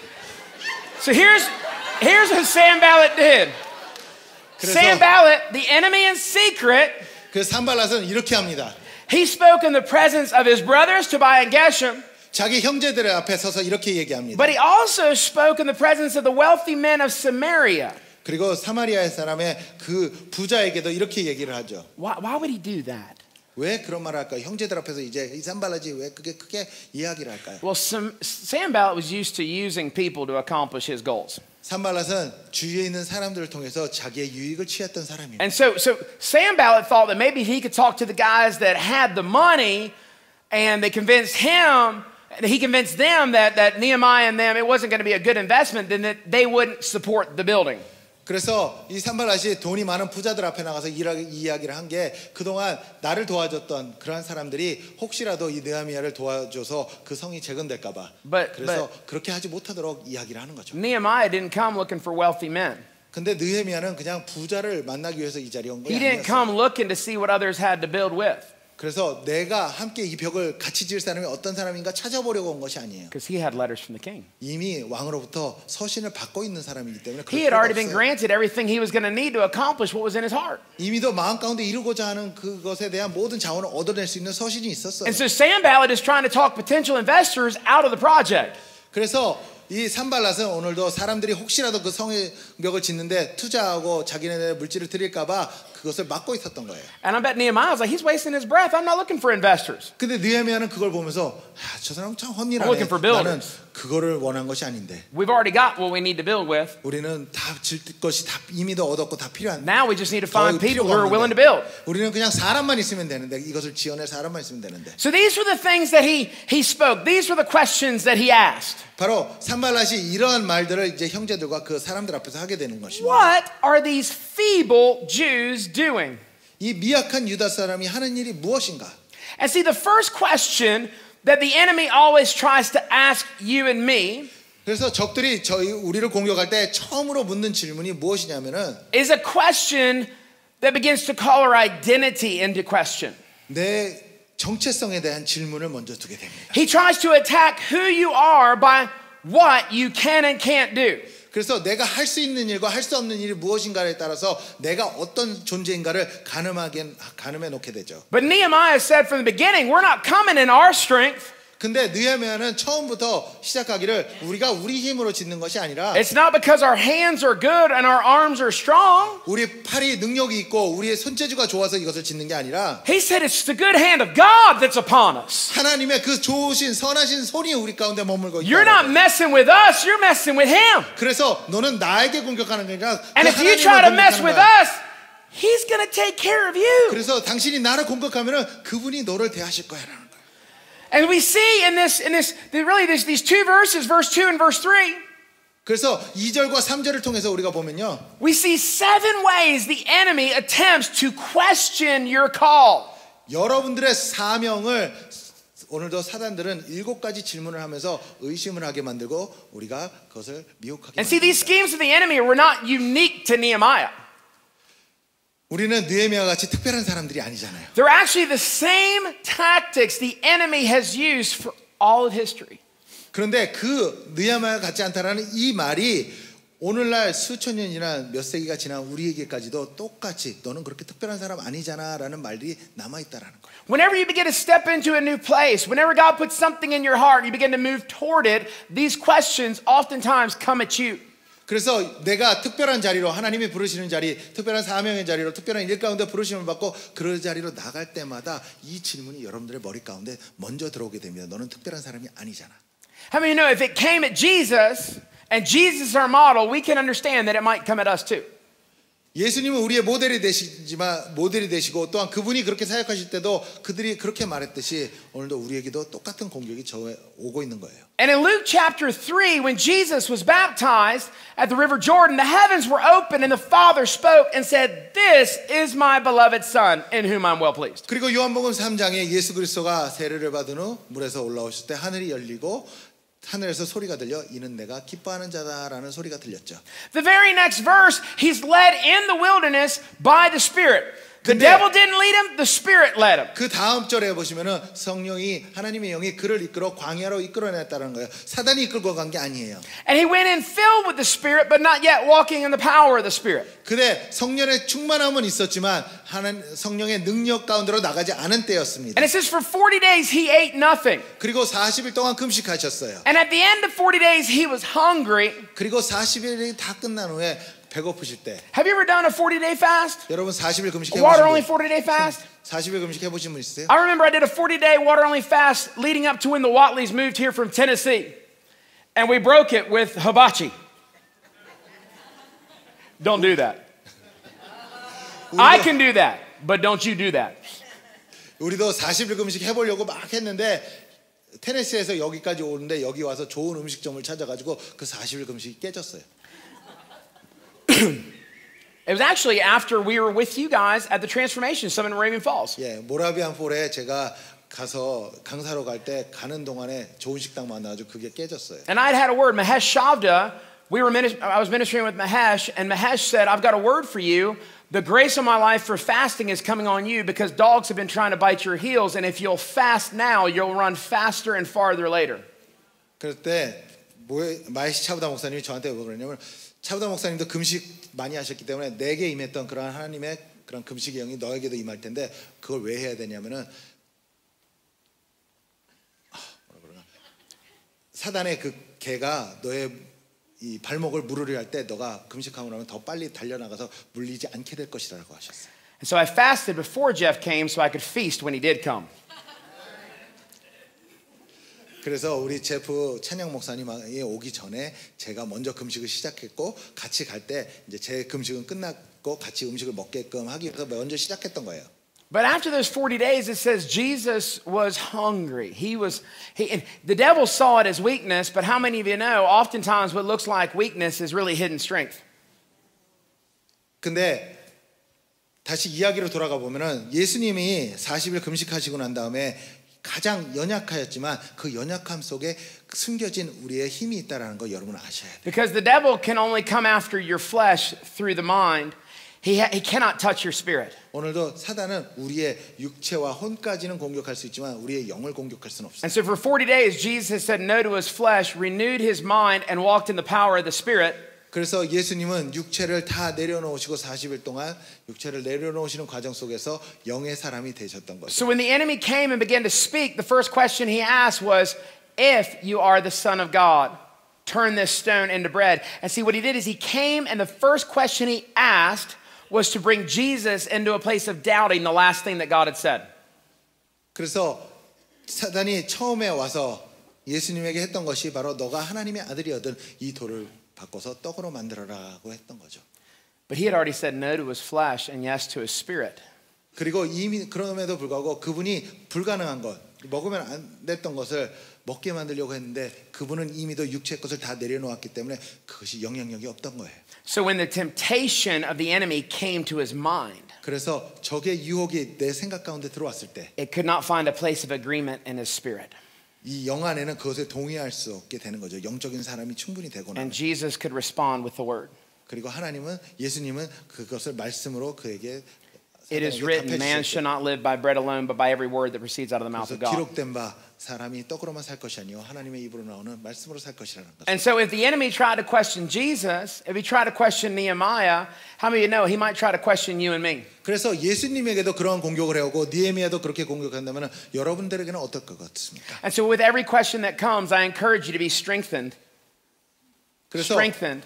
So here's, here's what Sanballat did. 그래서 Sanballat, the enemy in secret, 그 산발랏은 이렇게 합니다. he spoke in the presence of his brothers, Tobiah and Geshem, 자기 형제들 앞에 서서 이렇게 얘기합니다. but he also spoke in the presence of the wealthy men of Samaria. 그리고 사마리아 사람의 그 부자에게도 이렇게 얘기를 하죠. Why, why would he do that? 왜 그런 말을 할까요? 형제들 앞에서 이제 이 산발랏이 왜 그게 크게 이야기를 할까요? Well, Sam, Sanballat was used to using people to accomplish his goals. 산발랏은 주위에 있는 사람들을 통해서 자기의 유익을 취했던 사람입니다. And so, so Sanballat thought that maybe he could talk to the guys that had the money, and they convinced him, he convinced them that, that Nehemiah and them, it wasn't going to be a good investment, then that they wouldn't support the building. 그래서 이 산발랏이 돈이 많은 부자들 앞에 나가서 이야기, 이야기를 한 게 그동안 나를 도와줬던 그러한 사람들이 혹시라도 이 느헤미야를 도와줘서 그 성이 재건될까 봐. But- 그래서 but- 그렇게 하지 못하도록 이야기를 하는 거죠. Nehemiah didn't come looking for wealthy men. 근데 느헤미야는 그냥 부자를 만나기 위해서 이 자리에 온 He 거예요. didn't come looking to see what others had to build with, 그래서 내가 함께 이 벽을 같이 지을 사람이 어떤 사람인가 찾아보려고 온 것이 아니에요. because he had letters from the king. 이미 왕으로부터 서신을 받고 있는 사람이기 때문에 그럴 He had 필요가 already been 없어요. granted everything he was going to need to accomplish what was in his heart. 이미도 마음 가운데 이루고자 하는 그것에 대한 모든 자원을 얻어낼 수 있는 서신이 있었어요. And so Sanballat is trying to talk potential investors out of the project. 그래서 이 산발랏은 오늘도 사람들이 혹시라도 그 성의 벽을 짓는데 투자하고 자기네들 물질을 드릴까봐 그것을 막고 있었던 거예요. And I bet Nehemiah was like, he's wasting his breath. I'm not looking for investors. 근데 느헤미야는 그걸 보면서 아, 저 사람 참 I'm 헌일하네. looking for builders. 나는 그거를 원한 것이 아닌데 We've already got what we need to build with. 우리는 다 질 것이 다 이미도 얻었고 다 필요한. Now we just need to 더 find people who 필요가 are willing to 없는데. build. 우리는 그냥 사람만 있으면 되는데 이것을 지어낼 사람만 있으면 되는데. So these were the things that he, he spoke. These were the questions that he asked. 바로 산발랏이 산발랏이 이러한 말들을 이제 형제들과 그 사람들 앞에서 하게 되는 것입니다. What are these feeble Jews doing? 이 미약한 유다 사람이 하는 일이 무엇인가? And see, the first question that the enemy always tries to ask you and me 그래서 적들이 저희 우리를 공격할 때 처음으로 묻는 질문이 무엇이냐면은 is a question that begins to call our identity into question. 내 정체성에 대한 질문을 먼저 두게 됩니다. He tries to attack who you are by what you can and can't do. 그래서 내가 할 수 있는 일과 할 수 없는 일이 무엇인가에 따라서 내가 어떤 존재인가를 가늠하게 가늠해 놓게 되죠. But Nehemiah said from the beginning, we're not coming in our strength. 근데 느헤미야는 처음부터 시작하기를 우리가 우리 힘으로 짓는 것이 아니라 It's not because our hands are good and our arms are strong. 우리 팔이 능력이 있고 우리의 손재주가 좋아서 이것을 짓는 게 아니라 He said it's the good hand of God that's upon us. 하나님의 그 좋으신 선하신 손이 우리 가운데 머물고 You're 있다. not messing with us, you're messing with him. 그래서 너는 나에게 공격하는 게 아니라 And 그 if you try to 하나님을 mess 공격하는 with 거야. us, he's going to take care of you. 그래서 당신이 나를 공격하면은 그분이 너를 대하실 거야라는 거야. And we see in this, in this, really this, these two verses, verse two and verse three, 그래서 이 절과 삼 절을 통해서 우리가 보면요. we see seven ways the enemy attempts to question your call. 여러분들의 사명을 오늘도 사단들은 일곱 가지 질문을 하면서 의심을 하게 만들고 우리가 그것을 미혹하게 And see, these 만듭니다. schemes of the enemy were not unique to Nehemiah. 우리는 느헤미야 같이 특별한 사람들이 아니잖아요. They're actually the same tactics the enemy has used for all of history. 그런데 그 느헤미야 같지 않다라는 이 말이 오늘날 수천 년이나 몇 세기가 지난 우리에게까지도 똑같이 너는 그렇게 특별한 사람 아니잖아라는 말이 남아 있다라는 거예요. Whenever you begin to step into a new place, whenever God puts something in your heart, you begin to move toward it, these questions oftentimes come at you. 그래서 내가 특별한 자리로 하나님이 부르시는 자리, 특별한 사명의 자리로 특별한 일 가운데 부르심을 받고 그 자리로 나갈 때마다 이 질문이 여러분들의 머리 가운데 먼저 들어오게 됩니다. 너는 특별한 사람이 아니잖아. How many know if it came at Jesus and Jesus is our model, we can understand that it might come at us too. 예수님은 우리의 모델이 되시지만 모델이 되시고 또한 그분이 그렇게 사역하실 때도 그들이 그렇게 말했듯이 오늘도 우리에게도 똑같은 공격이 저 오고 있는 거예요. And in Luke chapter three, when Jesus was baptized at the river Jordan, the heavens were open and the Father spoke and said, "This is my beloved Son, in whom I'm well pleased." 그리고 요한복음 삼 장에 예수 그리스도가 세례를 받은 후 물에서 올라오실 때 하늘이 열리고 하늘에서 소리가 들려 이는 내가 기뻐하는 자다라는 소리가 들렸죠. The very next verse, he's led in the wilderness by the Spirit. The 근데- devil didn't lead him, the Spirit led him. 그 다음 절에 보시면은 성령이 하나님의 영이 그를 이끌어 광야로 이끌어냈다는 거예요. 사단이 이끌고 간 게 아니에요. And he went in filled with the Spirit, but not yet walking in the power of the Spirit. 그대 성령의 충만함은 있었지만 하나님 성령의 능력 가운데로 나가지 않은 때였습니다. And it says for forty days he ate nothing. 그리고 사십 일 동안 금식하셨어요. And at the end of forty days he was hungry. 그리고 사십 일이 다 끝난 후에 배고프실 때 Have you ever done a forty day fast? 여러분 사십 일 금식해 A water only 보신 분 forty day fast? 사십 일 금식해 보신 분 있으세요? I remember I did a forty day water only fast leading up to when the Watleys moved here from Tennessee. And we broke it with hibachi. Don't do that. I can do that, but don't you do that. 우리도 사십 일 금식 해보려고 막 했는데 테네시에서 여기까지 오는데 여기 와서 좋은 음식점을 찾아가지고 그 사십 일 금식이 깨졌어요. It was actually after we were with you guys at the Transformation Summit in Raven Falls. 예, 모라비안 폴에 제가 가서 강사로 갈 때 가는 동안에 좋은 식당 만나가지고 그게 깨졌어요. And I'd had a word. Mahesh Shavda, we were minis- I was ministering with Mahesh, and Mahesh said, I've got a word for you. The grace of my life for fasting is coming on you because dogs have been trying to bite your heels, and if you'll fast now, you'll run faster and farther later. 그럴 때 마이시 차부다 목사님이 저한테 뭐 그러냐면 차부다 목사님도 금식 많이 하셨기 때문에 내게 임했던 그런 하나님의 그런 금식의 영이 너에게도 임할 텐데 그걸 왜 해야 되냐면은 아, 뭐라 그러나 사단의 그 개가 너의 이 발목을 무르려 할 때 너가 금식하고 나면 더 빨리 달려나가서 물리지 않게 될 것이라고 하셨어요. And so I fasted before Jeff came so I could feast when he did come. 그래서 우리 제프 찬양 목사님이 오기 전에 제가 먼저 금식을 시작했고 같이 갈 때 이제 제 금식은 끝났고 같이 음식을 먹게끔 하기 위해서 먼저 시작했던 거예요. But after those forty days, it says Jesus was hungry. He was, he, and the devil saw it as weakness, but how many of you know, oftentimes what looks like weakness is really hidden strength? 근데 다시 이야기로 돌아가 보면은 예수님이 사십 일 금식하시고 난 다음에 가장 연약하였지만 그 연약함 속에 숨겨진 우리의 힘이 있다라는 거 여러분 아셔야 돼요. Because the devil can only come after your flesh through the mind. He, ha- he cannot touch your spirit. 오늘도 사단은 우리의 육체와 혼까지는 공격할 수 있지만 우리의 영을 공격할 수는 없어요. And so for forty days, Jesus has said no to his flesh, renewed his mind, and walked in the power of the Spirit. 그래서 예수님은 육체를 다 내려놓으시고 사십 일 동안 육체를 내려놓으시는 과정 속에서 영의 사람이 되셨던 거죠. So when the enemy came and began to speak, the first question he asked was, if you are the Son of God, turn this stone into bread. And see, what he did is he came and the first question he asked was to bring Jesus into a place of doubting the last thing that God had said. 그래서 사단이 처음에 와서 예수님에게 했던 것이 바로 너가 하나님의 아들이거든 이 돌을 바꿔서 떡으로 만들어라고 했던 거죠. But he had already said no to his flesh and yes to his spirit. 그리고 이미 그럼에도 불구하고 그분이 불가능한 것, 먹으면 안 됐던 것을 먹게 만들려고 했는데 그분은 이미도 육체의 것을 다 내려놓았기 때문에 그것이 영향력이 없던 거예요. So when the temptation of the enemy came to his mind, 그래서 적의 유혹이 내 생각 가운데 들어왔을 때 it could not find a place of agreement in his spirit. 이 영 안에는 그것에 동의할 수 없게 되는 거죠. 영적인 사람이 충분히 되고 나면. And Jesus could respond with the word. 그리고 하나님은 예수님은 그것을 말씀으로 그에게 It is written, man shall not live by bread alone, but by every word that proceeds out of the mouth of God. 기록된 바 사람이 떡으로만 살 것이 아니요 하나님의 입으로 나오는 말씀으로 살 것이라는 것. And so if the enemy tried to question Jesus, if he tried to question Nehemiah, how many of you know he might try to question you and me? 그래서 예수님에게도 그런 공격을 해오고 니에미야도 그렇게 공격한다면 여러분들에게는 어떨 것 같습니까? And so with every question that comes, I encourage you to be strengthened. 그래서 Strengthened.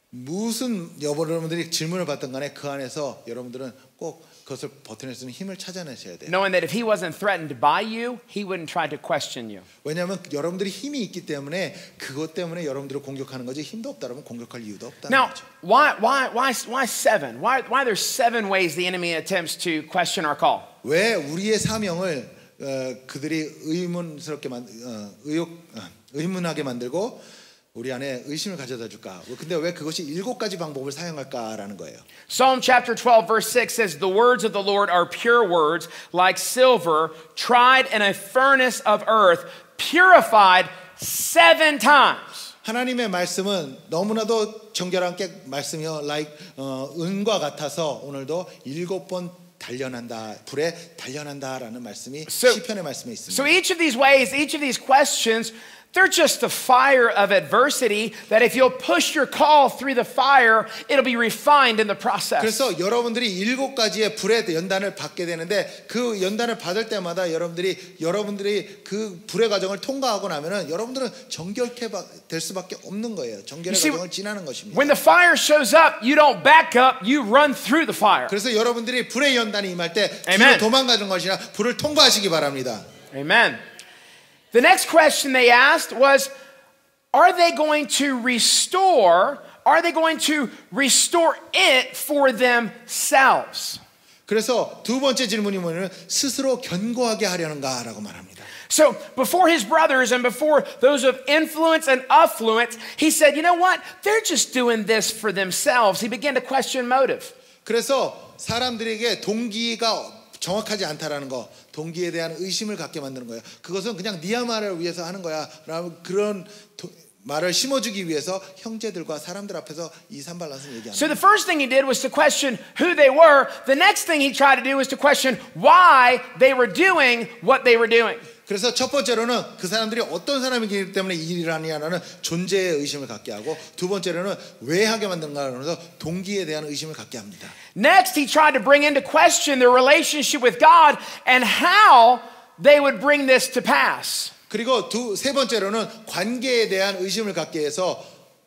무슨 여러분들이 질문을 받든 간에 그 안에서 여러분들은 꼭 그것을 버텨낼 수 있는 힘을 찾아내셔야 돼요. Knowing that if he wasn't threatened by you, he wouldn't try to question you. 왜냐하면 여러분들이 힘이 있기 때문에 그것 때문에 여러분들을 공격하는 거지 힘도 없다면 공격할 이유도 없다는 Now, 거죠. why, why, why, why seven? Why, why there's seven ways the enemy attempts to question our call? 왜 우리의 사명을 어, 그들이 의문스럽게 만, 어, 의욕, 어, 의문하게 만들고 우리 안에 의심을 가져다 줄까? 근데 왜 그것이 일곱 가지 방법을 사용할까라는 거예요. Psalm chapter twelve verse six says, the words of the Lord are pure words, like silver, tried in a furnace of earth, purified seven times. 하나님의 말씀은 너무나도 정결한 깨 말씀이요, like 어, 은과 같아서 오늘도 일곱 번 단련한다, 불에 단련한다라는 말씀이 So- 시편의 말씀에 있습니다. So each of these ways, each of these questions, they're just the fire of adversity that if you'll push your call through the fire, it'll be refined in the process. 그래서 여러분들이 일곱 가지의 불의 연단을 받게 되는데 그 연단을 받을 때마다 여러분들이 여러분들이 그 불의 과정을 통과하고 나면은 여러분들은 정결케 될 수밖에 없는 거예요. 정결의 You see, 과정을 지나는 것입니다. When the fire shows up, you don't back up, you run through the fire. 그래서 여러분들이 불의 연단이 임할 때 Amen. 뒤로 도망가는 것이나 불을 통과하시기 바랍니다. Amen. The next question they asked was, are they going to restore, are they going to restore it for themselves? 그래서 두 번째 질문이 뭐냐면 스스로 견고하게 하려는가라고 말합니다. So before his brothers and before those of influence and affluence, he said, you know what? They're just doing this for themselves. He began to question motive. 그래서 사람들에게 동기가 정확하지 않다라는 거, 동기에 대한 의심을 갖게 만드는 거예요. 그것은 그냥 니아마를 위해서 하는 거야 라고 그런 도, 말을 심어주기 위해서 형제들과 사람들 앞에서 이 산발랏은 얘기하는 So 거예요. the first thing he did was to question who they were. The next thing he tried to do was to question why they were doing what they were doing. 그래서 첫 번째로는 그 사람들이 어떤 사람이기 때문에 이 일을 하느냐는 존재의 의심을 갖게 하고 두 번째로는 왜 하게 만드는가 하면서 동기에 대한 의심을 갖게 합니다. Next, he tried to bring into question their relationship with God and how they would bring this to pass. 그리고 두, 세 번째로는 관계에 대한 의심을 갖게 해서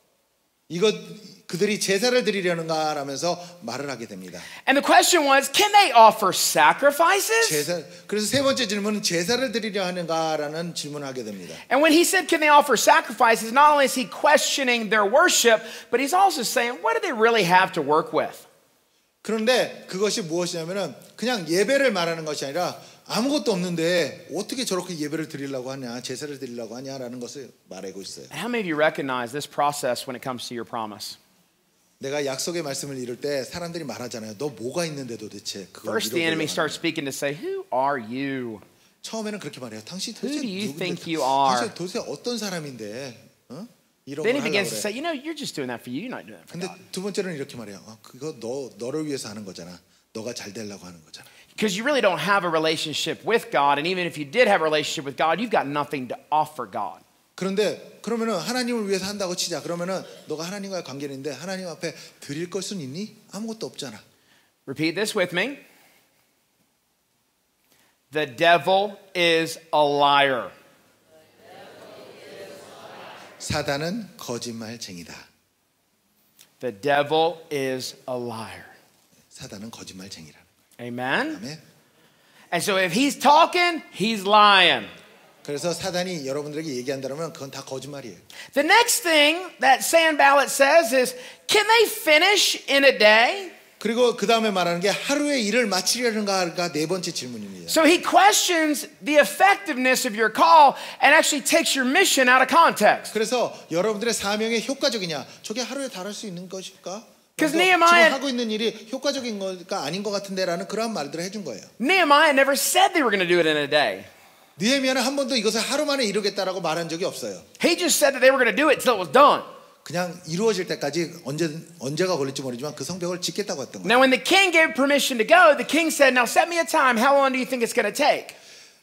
이것 그들이 제사를 드리려는가 하면서 말을 하게 됩니다. And the question was, can they offer sacrifices? 제사, 그래서 세 번째 질문은 제사를 드리려 하는가라는 질문을 하게 됩니다. And when he said, can they offer sacrifices, not only is he questioning their worship, but he's also saying, what do they really have to work with? 그런데 그것이 무엇이냐면은 그냥 예배를 말하는 것이 아니라 아무것도 없는데 어떻게 저렇게 예배를 드리려고 하냐, 제사를 드리려고 하냐라는 것을 말하고 있어요. How many of you recognize this process when it comes to your promise? 내가 약속의 말씀을 이룰 때 사람들이 말하잖아요. 너 뭐가 있는데 도대체 그걸 First, the enemy 이루려고 starts 하냐. speaking to say, "Who are you?" 처음에는 그렇게 말해요. 당신 Who 도대체 do you 누군데? think you are? 도대체, 도대체 어떤 사람인데? 어? 이런 Then he 걸 하려고 begins to 그래. say, "You know, you're just doing that for you. You're not doing that for 근데 God." 두 번째는 이렇게 말해요. 어, 그거 너 너를 위해서 하는 거잖아. 너가 잘 되려고 하는 거잖아. Because you really don't have a relationship with God, and even if you did have a relationship with God, you've got nothing to offer God. 그런데 그러면은 하나님을 위해서 한다고 치자. 그러면은 너가 하나님과의 관계는 있는데 하나님 앞에 드릴 것은 있니? 아무것도 없잖아. Repeat this with me. The devil is a liar. 사단은 거짓말쟁이다. The devil is a liar. 사단은 거짓말쟁이라는 Amen? 거예요. And so if he's talking, he's lying. 그래서 사단이 여러분들에게 얘기한다면 그건 다 거짓말이에요. The next thing that Sanballat says is, can they finish in a day? 그리고 그 다음에 말하는 게 하루에 일을 마치려는가가 네 번째 질문입니다. So he questions the effectiveness of your call and actually takes your mission out of context. 그래서 여러분들의 사명이 효과적이냐? 저게 하루에 달할 수 있는 것일까? Because 지금 Nehemiah, 하고 있는 일이 효과적인 것가 아닌 것 같은데라는 그런 말들을 해준 거예요. Nehemiah never said they were going to do it in a day. 느헤미야는 한 번도 이것을 하루 만에 이루겠다라고 말한 적이 없어요. He just said that they were going to do it till it was done. 그냥 이루어질 때까지 언제 언제가 걸릴지 모르지만 그 성벽을 짓겠다고 했던 거예요. Now when the king gave permission to go, the king said, now set me a time. How long do you think it's going to take?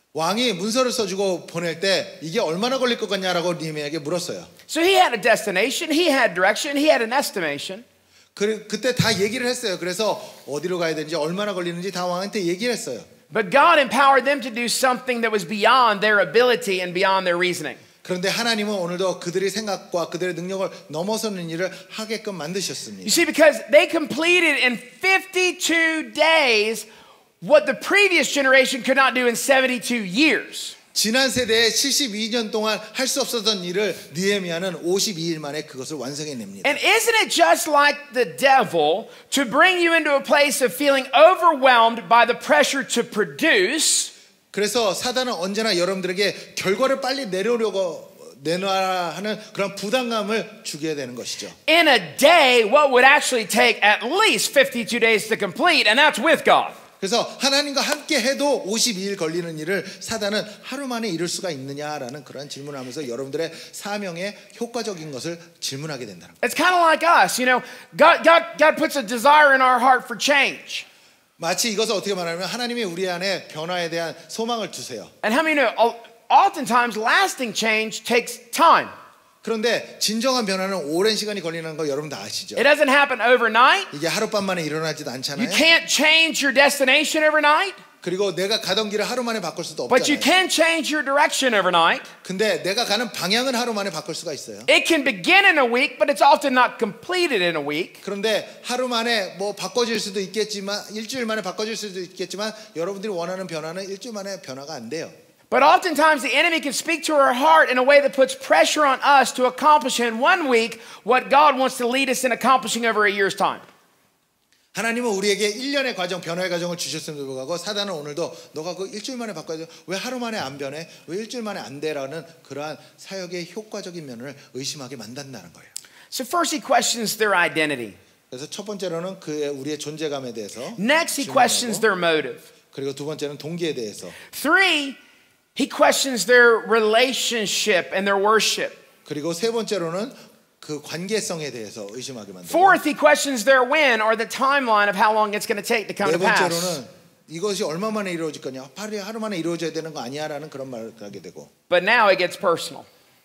왕이 문서를 써주고 보낼 때 이게 얼마나 걸릴 것 같냐라고 느헤미야에게 물었어요. So he had a destination, he had direction, he had an estimation. 그, 그때 다 얘기를 했어요. 그래서 어디로 가야 되는지 얼마나 걸리는지 다 왕한테 얘기를 했어요. But God empowered them to do something that was beyond their ability and beyond their reasoning. 그런데 하나님은 오늘도 그들의 생각과 그들의 능력을 넘어서는 일을 하게끔 You 만드셨습니다. see, because they completed in fifty-two days what the previous generation could not do in seventy-two years. 지난 세대에 칠십이 년 동안 할 수 없었던 일을 느헤미야는 오십이 일 만에 그것을 완성해냅니다. And isn't it just like the devil to bring you into a place of feeling overwhelmed by the pressure to produce? 그래서 사단은 언제나 여러분들에게 결과를 빨리 내려오려고 내놔야 하는 그런 부담감을 주게 되는 것이죠. In a day, what would actually take at least fifty-two days to complete, and that's with God. 그래서 하나님과 함께 해도 오십이 일 걸리는 일을 사단은 하루 만에 이룰 수가 있느냐라는 그런 질문을 하면서 여러분들의 사명의 효과적인 것을 질문하게 된다는 거예요. It's kind of like us, you know, God, God, God puts a desire in our heart for change. 마치 이것을 어떻게 말하냐면 하나님이 우리 안에 변화에 대한 소망을 주세요. And how many know, oftentimes lasting change takes time. 그런데 진정한 변화는 오랜 시간이 걸리는 거 여러분 다 아시죠? It doesn't happen overnight. 이게 하룻밤 만에 일어나지도 않잖아요. You can't change your destination overnight, 그리고 내가 가던 길을 하루 만에 바꿀 수도 but you 없잖아요. can change your direction overnight. 근데 내가 가는 방향은 하루 만에 바꿀 수가 있어요. It can begin in a week, but it's often not completed in a week. 그런데 하루 만에 뭐 바꿔질 수도 있겠지만 일주일 만에 바꿔질 수도 있겠지만 여러분들이 원하는 변화는 일주일 만에 변화가 안 돼요. But oftentimes the enemy can speak to our heart in a way that puts pressure on us to accomplish in one week what God wants to lead us in accomplishing over a year's time. 하나님은 우리에게 일 년의 과정, 변화의 과정을 주셨음에도 불구하고 사단은 오늘도 너가 그 일주일 만에 바꿔야 돼. 왜 하루 만에 안 변해? 왜 일주일 만에 안 돼라는 그러한 사역의 효과적인 면을 의심하게 만든다는 거예요. So first he questions their identity. 그래서 첫 번째로는 그의 우리의 존재감에 대해서 Next he questions their motive. 그리고 두 번째는 동기에 대해서 Three, he questions their relationship and their worship. 그리고 세 번째로는 그 관계성에 대해서 의심하게 만들고 Fourth, he questions their when or the timeline of how long it's going to take to come 네 to pass. 번째로는 이것이 얼마 만에 이루어질 거냐? 하루 하루 만에 이루어져야 되는 거 아니야라는 그런 말을 하게 되고 But now it gets personal.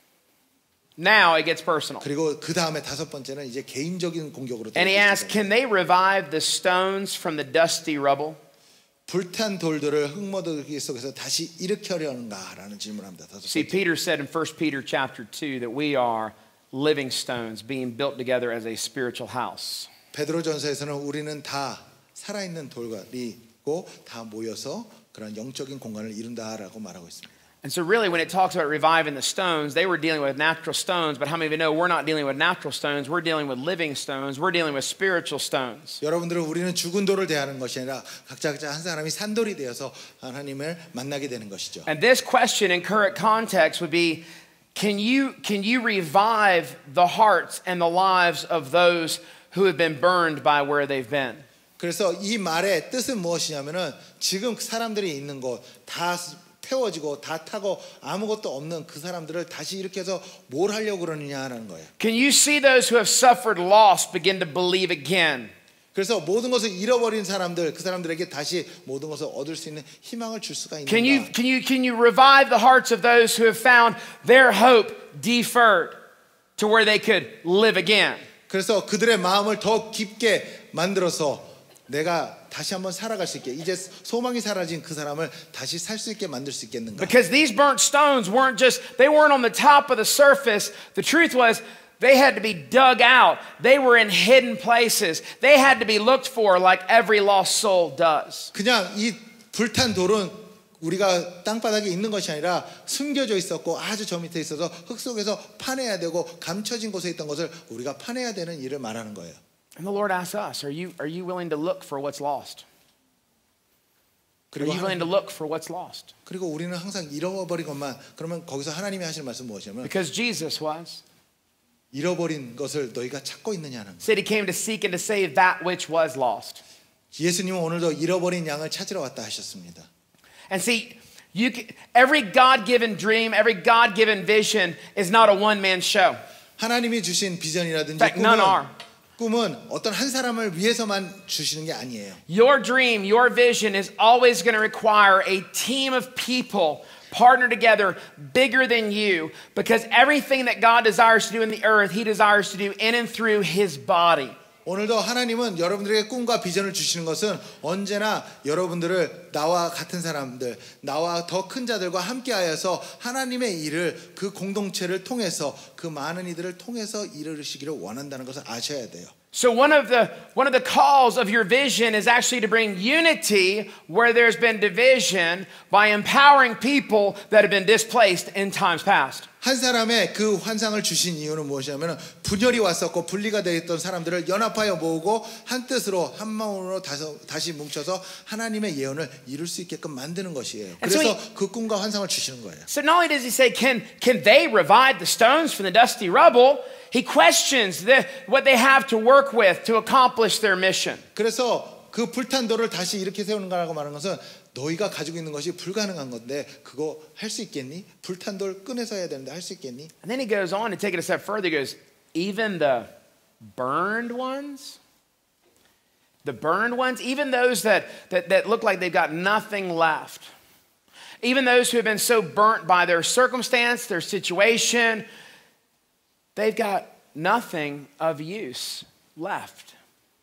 Now it gets personal. 그리고 그 다음에 다섯 번째는 이제 개인적인 공격으로 And he asks, can they revive the stones from the dusty rubble? 불탄 돌들을 흙머더기 속에서 다시 일으켜려는가라는 질문합니다. 다섯 See, 번째. Peter said in First Peter chapter two that we are living stones being built together as a spiritual house. 베드로전서에서는 우리는 다 살아있는 돌이고 다 모여서 그런 영적인 공간을 이룬다라고 말하고 있습니다. And so really when it talks about reviving the stones, they were dealing with natural stones, but how many of you know we're not dealing with natural stones, we're dealing with living stones, we're dealing with spiritual stones. 여러분들은 우리는 죽은 돌을 대하는 것이 아니라 각자 각자 한 사람이 산돌이 되어서 하나님을 만나게 되는 것이죠. And this question in current context would be, can you, can you revive the hearts and the lives of those who have been burned by where they've been? 그래서 이 말의 뜻은 무엇이냐면은 지금 사람들이 있는 곳 다 태워지고 다 타고 아무것도 없는 그 사람들을 다시 일으켜서 뭘 하려고 그러느냐 하는 거예요. Can you see those who have suffered loss begin to believe again? 그래서 모든 것을 잃어버린 사람들, 그 사람들에게 다시 모든 것을 얻을 수 있는 희망을 줄 수가 있는가? Can you, can you, can you revive the hearts of those who have found their hope deferred to where they could live again? 그래서 그들의 마음을 더 깊게 만들어서 내가 다시 한번 살아갈 수 있게, 이제 소망이 사라진 그 사람을 다시 살 수 있게 만들 수 있겠는가? Because these burnt stones weren't just, they weren't on the top of the surface. The truth was they had to be dug out. They were in hidden places. They had to be looked for like every lost soul does. 그냥 이 불탄 돌은 우리가 땅바닥에 있는 것이 아니라 숨겨져 있었고 아주 저 밑에 있어서 흙 속에서 파내야 되고 감춰진 곳에 있던 것을 우리가 파내야 되는 일을 말하는 거예요. And the Lord asks us, are you, are you willing to look for what's lost? Are you willing to look for what's lost? 그리고 우리는 항상 잃어버린 것만, 그러면 거기서 하나님이 하시는 말씀 무엇이냐면 Because Jesus was. 잃어버린 것을 너희가 찾고 있느냐는 거예요. Said he came to seek and to save that which was lost. 예수님은 오늘도 잃어버린 양을 찾으러 왔다 하셨습니다. And see, you can, every God-given dream, every God-given vision is not a one-man show. 하나님이 주신 비전이라든지 In fact, none are. 꿈은 어떤 한 사람을 위해서만 주시는 게 아니에요. Your dream, your vision is always going to require a team of people partner together bigger than you, because everything that God desires to do in the earth, he desires to do in and through his body. 오늘도 하나님은 여러분들에게 꿈과 비전을 주시는 것은 언제나 여러분들을 나와 같은 사람들, 나와 더 큰 자들과 함께하여서 하나님의 일을 그 공동체를 통해서 그 많은 이들을 통해서 이루시기를 원한다는 것을 아셔야 돼요. So one of the one of the calls of your vision is actually to bring unity where there's been division by empowering people that have been displaced in times past. 한 사람의 그 환상을 주신 이유는 무엇이냐면 분열이 왔었고 분리가 되어 있던 사람들을 연합하여 모으고 한 뜻으로 한 마음으로 다시, 다시 뭉쳐서 하나님의 예언을 이룰 수 있게끔 만드는 것이에요. 그래서 so he, 그 꿈과 환상을 주시는 거예요. So not only does he say, can, can they revive the stones from the dusty rubble? He questions the, what they have to work with to accomplish their mission. 그래서 그 불탄 돌을 다시 이렇게 세우는가라고 말하는 것은 너희가 가지고 있는 것이 불가능한 건데 그거 할 수 있겠니? 불탄 돌 꺼내서 해야 되는데 할 수 있겠니? And then he goes on to take it a step further. He goes, even the burned ones, the burned ones, even those that, that, that look like they've got nothing left, even those who have been so burnt by their circumstance, their situation, they've got nothing of use left.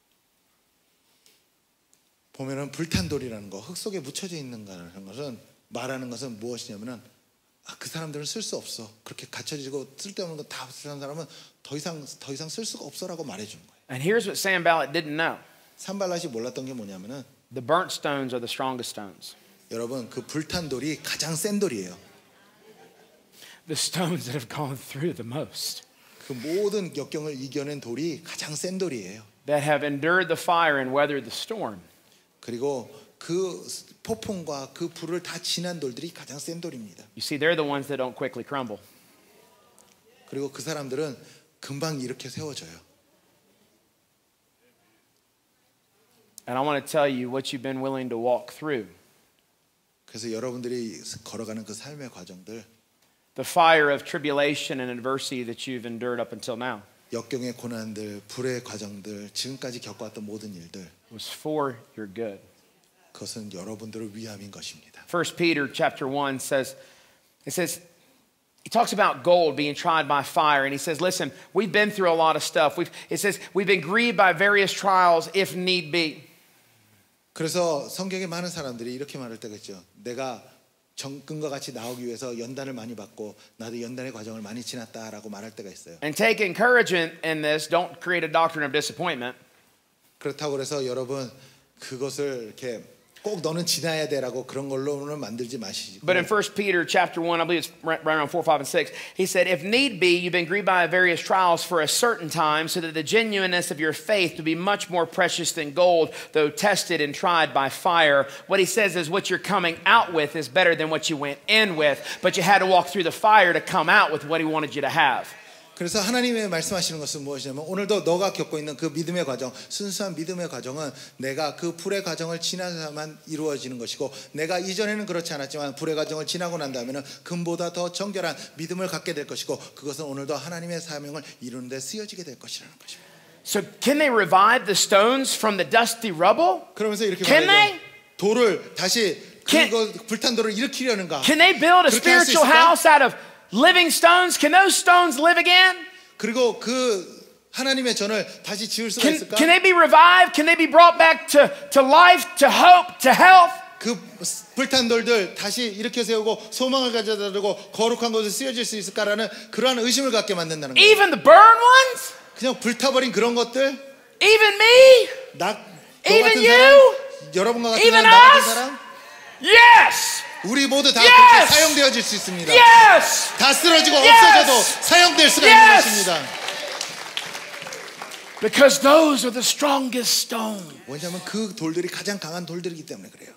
보면은 불탄 돌이라는 거, 흙 속에 묻혀져 있는가라는 것은 말하는 것은 무엇이냐면은 아, 그 사람들은 쓸 수 없어. 그렇게 갇혀지고 쓸데없는 거 다 쓰는 사람은 더 이상 더 이상 쓸 수가 없어라고 말해주는 거예요. And here's what Sanballat didn't know. 산발랏이 몰랐던 게 뭐냐면은 The burnt stones are the strongest stones. 여러분 그 불탄 돌이 가장 센 돌이에요. The stones that have gone through the most. 그 모든 역경을 이겨낸 돌이 가장 센 돌이에요. That have endured the fire and weathered the storm. 그리고 그 폭풍과 그 불을 다 지난 돌들이 가장 센 돌입니다. You see, they're the ones that don't quickly crumble. 그리고 그 사람들은 금방 이렇게 세워져요. And I want to tell you what you've been willing to walk through. 그래서 여러분들이 걸어가는 그 삶의 과정들, The fire of tribulation and adversity that you've endured up until now 역경의 고난들, 불의 과정들, 지금까지 겪어왔던 모든 일들, was for your good. 그것은 여러분들을 위함인 것입니다. First Peter chapter one says, it says, he talks about gold being tried by fire, and he says, listen, we've been through a lot of stuff. We've, it says, we've been grieved by various trials if need be. 그래서 성경에 많은 사람들이 이렇게 말할 때가 있죠. 내가 정금과 같이 나오기 위해서 연단을 많이 받고 나도 연단의 과정을 많이 지났다라고 말할 때가 있어요. And take encouragement in this. Don't create a doctrine of disappointment. 그렇다고 해서 여러분 그것을 이렇게 꼭 너는 지나야 돼라고 그런 걸로는 만들지 마시고. But in First Peter chapter one, I believe it's right right around four, five, and six, he said, if need be, you've been grieved by various trials for a certain time, so that the genuineness of your faith will be much more precious than gold, though tested and tried by fire. What he says is what you're coming out with is better than what you went in with, but you had to walk through the fire to come out with what he wanted you to have. 그래서 하나님의 말씀하시는 것은 무엇이냐면 오늘도 너가 겪고 있는 그 믿음의 과정, 순수한 믿음의 과정은 내가 그 불의 과정을 지나야만 이루어지는 것이고 내가 이전에는 그렇지 않았지만 불의 과정을 지나고 난 다음에는 금보다 더 정결한 믿음을 갖게 될 것이고 그것은 오늘도 하나님의 사명을 이루는 데 쓰여지게 될 것이라는 것입니다. So can they revive the stones from the dusty rubble? 그러면서 이렇게 Can 말해요. 돌을 다시 Can- 그거 불탄 돌을 일으키려는가? Can they build a 그렇게 할수 spiritual 있을까? house out of living stones? Can those stones live again? 그리고 그 하나님의 전을 다시 지을 수가 Can, 있을까? can they be revived? Can they be brought back to, to life, to hope, to health? 그 불탄 돌들 다시 일으켜 세우고 소망을 가져다 두고 거룩한 곳에 쓰여질 수 있을까라는 그러한 의심을 갖게 만든다는 거예요. Even the burned ones? 그냥 불타버린 그런 것들, Even me? 나, 너 Even 같은 you? 사람, 여러분과 같은 Even 사람, 나 같은 us? 사람, Yes! 우리 모두 다 Yes! 그렇게 사용되어질 수 있습니다. Yes! 다 쓰러지고 Yes! 없어져도 사용될 수가 Yes! 있는 것입니다. Because those are the strongest stones. 왜냐하면 그 돌들이 가장 강한 돌들이기 때문에 그래요.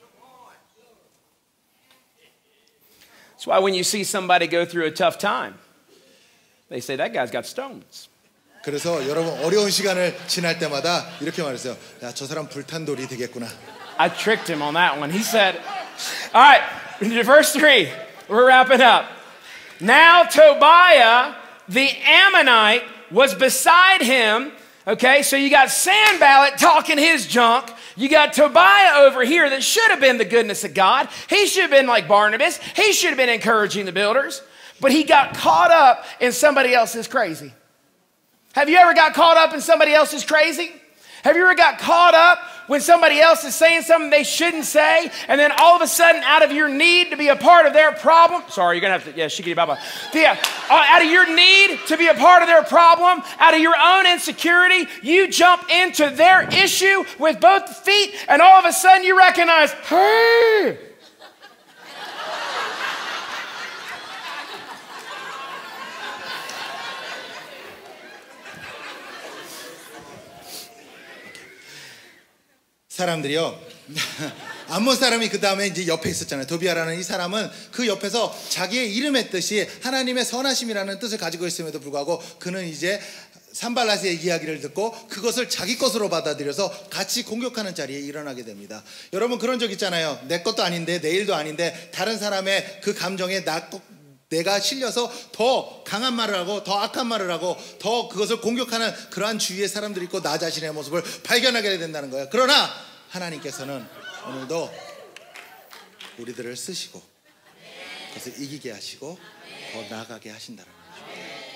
That's why when you see somebody go through a tough time, they say, that guy's got stones. 그래서 여러분 어려운 시간을 지날 때마다 이렇게 말했어요. 야, 저 사람 불탄 돌이 되겠구나. I tricked him on that one. He said, all right, verse three, we're wrapping up. Now Tobiah, the Ammonite, was beside him. Okay, so you got Sanballat talking his junk. You got Tobiah over here that should have been the goodness of God. He should have been like Barnabas. He should have been encouraging the builders. But he got caught up in somebody else's crazy. Have you ever got caught up in somebody else's crazy? Have you ever got caught up when somebody else is saying something they shouldn't say, and then all of a sudden, out of your need to be a part of their problem, sorry, you're gonna have to, yeah, shikity baba. Yeah, out of your need to be a part of their problem, out of your own insecurity, you jump into their issue with both feet, and all of a sudden you recognize, hey. 사람들이요. 암몬 사람이 그 다음에 이제 옆에 있었잖아요. 도비아라는 이 사람은 그 옆에서 자기의 이름의 뜻이 하나님의 선하심이라는 뜻을 가지고 있음에도 불구하고 그는 이제 산발랏의 이야기를 듣고 그것을 자기 것으로 받아들여서 같이 공격하는 자리에 일어나게 됩니다. 여러분 그런 적 있잖아요. 내 것도 아닌데 내 일도 아닌데 다른 사람의 그 감정에 나 내가 실려서 더 강한 말을 하고 더 악한 말을 하고 더 그것을 공격하는 그러한 주위의 사람들이 있고 나 자신의 모습을 발견하게 된다는 거예요. 그러나 하나님께서는 오늘도 우리들을 쓰시고 그것을 이기게 하시고 더 나아가게 하신다는 거죠.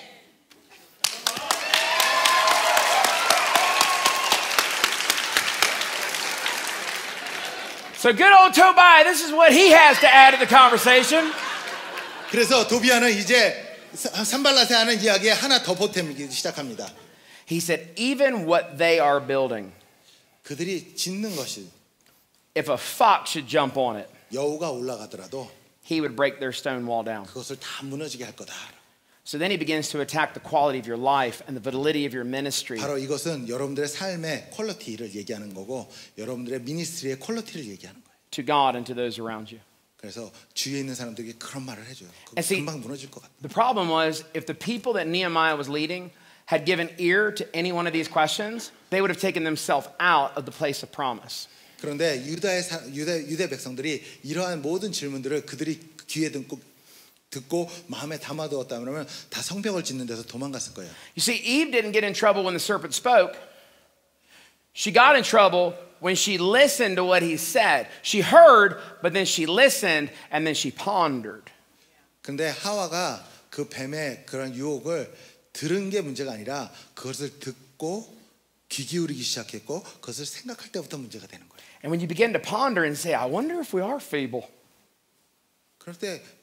So good old Tobiah, this is what he has to add to the conversation. 그래서 도비아는 이제 산발랏에 하는 이야기에 하나 더 보태기 시작합니다. He said, even what they are building, 그들이 짓는 것이 if a fox should jump on it, 여우가 올라가더라도 he would break their stone wall down. 그것을 다 무너지게 할 거다. So then he begins to attack the quality of your life and the validity of your ministry. 바로 이것은 여러분들의 삶의 퀄리티를 얘기하는 거고 여러분들의 미니스트리의 퀄리티를 얘기하는 거예요. To God and to those around you. 그래서 주위에 있는 사람들에게 그런 말을 해줘요. And see, 금방 무너질 것 같아. the problem was if the people that Nehemiah was leading had given ear to any one of these questions, they would have taken themselves out of the place of promise. 그런데 유다의 사, 유대 유대 백성들이 이러한 모든 질문들을 그들이 귀에 듣고 듣고 마음에 담아두었다 그러면 다 성벽을 짓는 데서 도망갔을 거예요. You see, Eve didn't get in trouble when the serpent spoke. She got in trouble when she listened to what he said. She heard, but then she listened, and then she pondered. 근데 하와가 그 뱀의 그런 유혹을 들은 게 문제가 아니라 그것을 듣고 귀 기울이기 시작했고 그것을 생각할 때부터 문제가 되는 거예요. And when you begin to ponder and say, I wonder if we are feeble. 그럴 때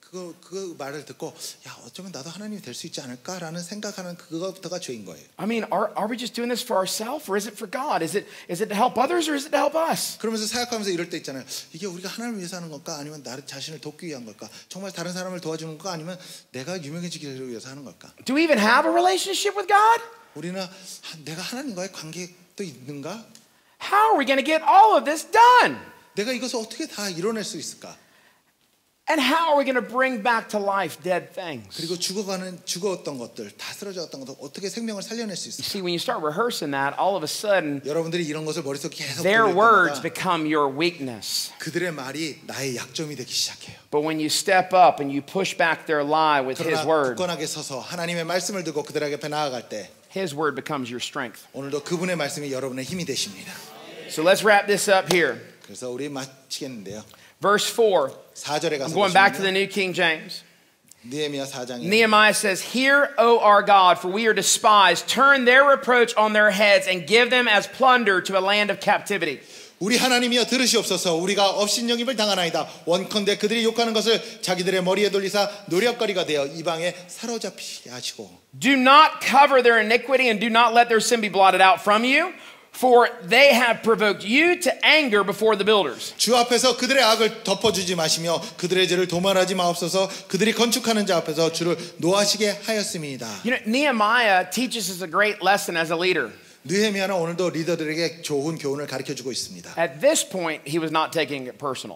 그, 그 말을 듣고 야 어쩌면 나도 하나님이 될 수 있지 않을까라는 생각하는 그것부터가 죄인 거예요. I mean, are, are we just doing this for ourselves or is it for God? Is it, is it to help others or is it to help us? 그러면서 사역하면서 이럴 때 있잖아요. 이게 우리가 하나님을 위해서 하는 걸까 아니면 나 자신을 돕기 위한 걸까? 정말 다른 사람을 도와주는 걸까 아니면 내가 유명해지기 위해서 하는 걸까? Do we even have a relationship with God? 우리는 내가 하나님과의 관계도 있는가? How are we going to get all of this done? 내가 이것을 어떻게 다 이뤄낼 수 있을까? And how are we going to bring back to life dead things? 그리고 죽어가는 죽었던 것들, 다 쓰러졌던 것들 어떻게 생명을 살려낼 수 You 있을까? see, when you start rehearsing that, all of a sudden, 여러분들이 이런 것을 머릿속에 계속 their 돌릴 words 때마다 become your weakness. 그들의 말이 나의 약점이 되기 시작해요. But when you step up and you push back their lie with His 그러나 word, 굳건하게 서서 하나님의 말씀을 듣고 그들에게 앞에 나아갈 때 His word becomes your strength. 오늘도 그분의 말씀이 여러분의 힘이 되십니다. So let's wrap this up here. 그래서 우리 마치겠는데요. Verse four. 사 절에 I'm 가서 going back to the 보시면요. New King James. 느헤미야 사 장에 Nehemiah says, "Hear, O our God, for we are despised. Turn their reproach on their heads and give them as plunder to a land of captivity." 우리 하나님이여 들으시옵소서. 우리가 업신여김을 당하나이다. 원컨대 그들이 욕하는 것을 자기들의 머리에 돌리사 노력거리가 되어 이방에 사로잡히게 하시고. Do not cover their iniquity and do not let their sin be blotted out from you, for they have provoked you to anger before the builders. 주 앞에서 그들의 악을 덮어주지 마시며 그들의 죄를 도말하지 마옵소서. 그들이 건축하는 자 앞에서 주를 노하시게 하였음이다. You know, Nehemiah teaches us a great lesson as a leader. 느헤미야는 오늘도 리더들에게 좋은 교훈을 가르쳐주고 있습니다. At this point, he was not taking it personal.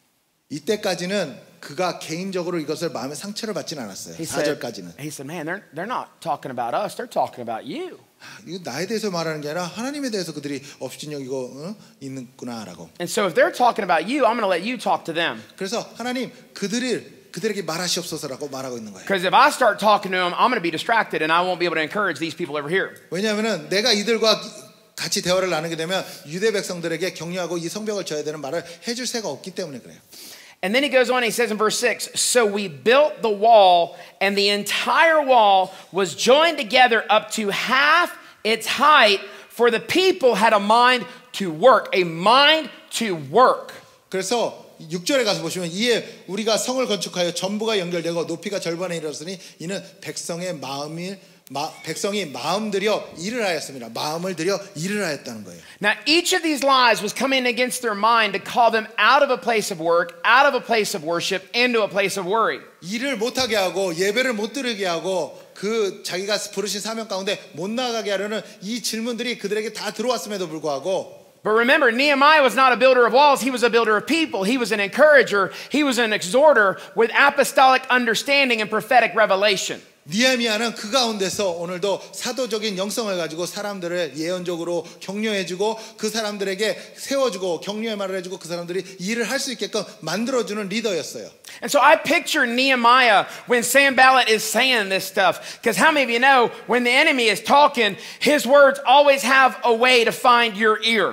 이때까지는 그가 개인적으로 이것을 마음의 상처를 받지는 않았어요. He 사 said, 절까지는. he said, man, they're, they're not talking about us. They're talking about you. 이거 나에 대해서 말하는 게 아니라 하나님에 대해서 그들이 업신여기고 어? 있는구나라고. And so if they're talking about you, I'm going to let you talk to them. 그래서 하나님 그들을 그들에게 말하시옵소서라고 말하고 있는 거예요. Because if I start talking to them, I'm going to be distracted and I won't be able to encourage these people over here. 왜냐하면은 내가 이들과 같이 대화를 나누게 되면 유대 백성들에게 격려하고 이 성벽을 져야 되는 말을 해줄 새가 없기 때문에 그래요. And then he goes on, he says in verse six, so we built the wall, and the entire wall was joined together up to half its height, for the people had a mind to work, a mind to work. 그래서 육 절에 가서 보시면 이에 우리가 성을 건축하여 전부가 연결되고 높이가 절반에 이르렀으니 이는 백성의 마음이 마, 백성이 마음 들여 일을 하였습니다. 마음을 들여 일을 하였다는 거예요. Now each of these lies was coming against their mind to call them out of a place of work, out of a place of worship, into a place of worry. 일을 못하게 하고 예배를 못 드리게 하고 그 자기가 부르신 사명 가운데 못 나가게 하려는 이 질문들이 그들에게 다 들어왔음에도 불구하고 But remember, Nehemiah was not a builder of walls. He was a builder of people. He was an encourager. He was an exhorter with apostolic understanding and prophetic revelation. 느헤미야는 그 가운데서 오늘도 사도적인 영성을 가지고 사람들을 예언적으로 격려해주고 그 사람들에게 세워주고 격려의 말을 해주고 그 사람들이 일을 할 수 있게끔 만들어주는 리더였어요. And so I picture Nehemiah when Sanballat is saying this stuff. Because how many of you know when the enemy is talking, his words always have a way to find your ear.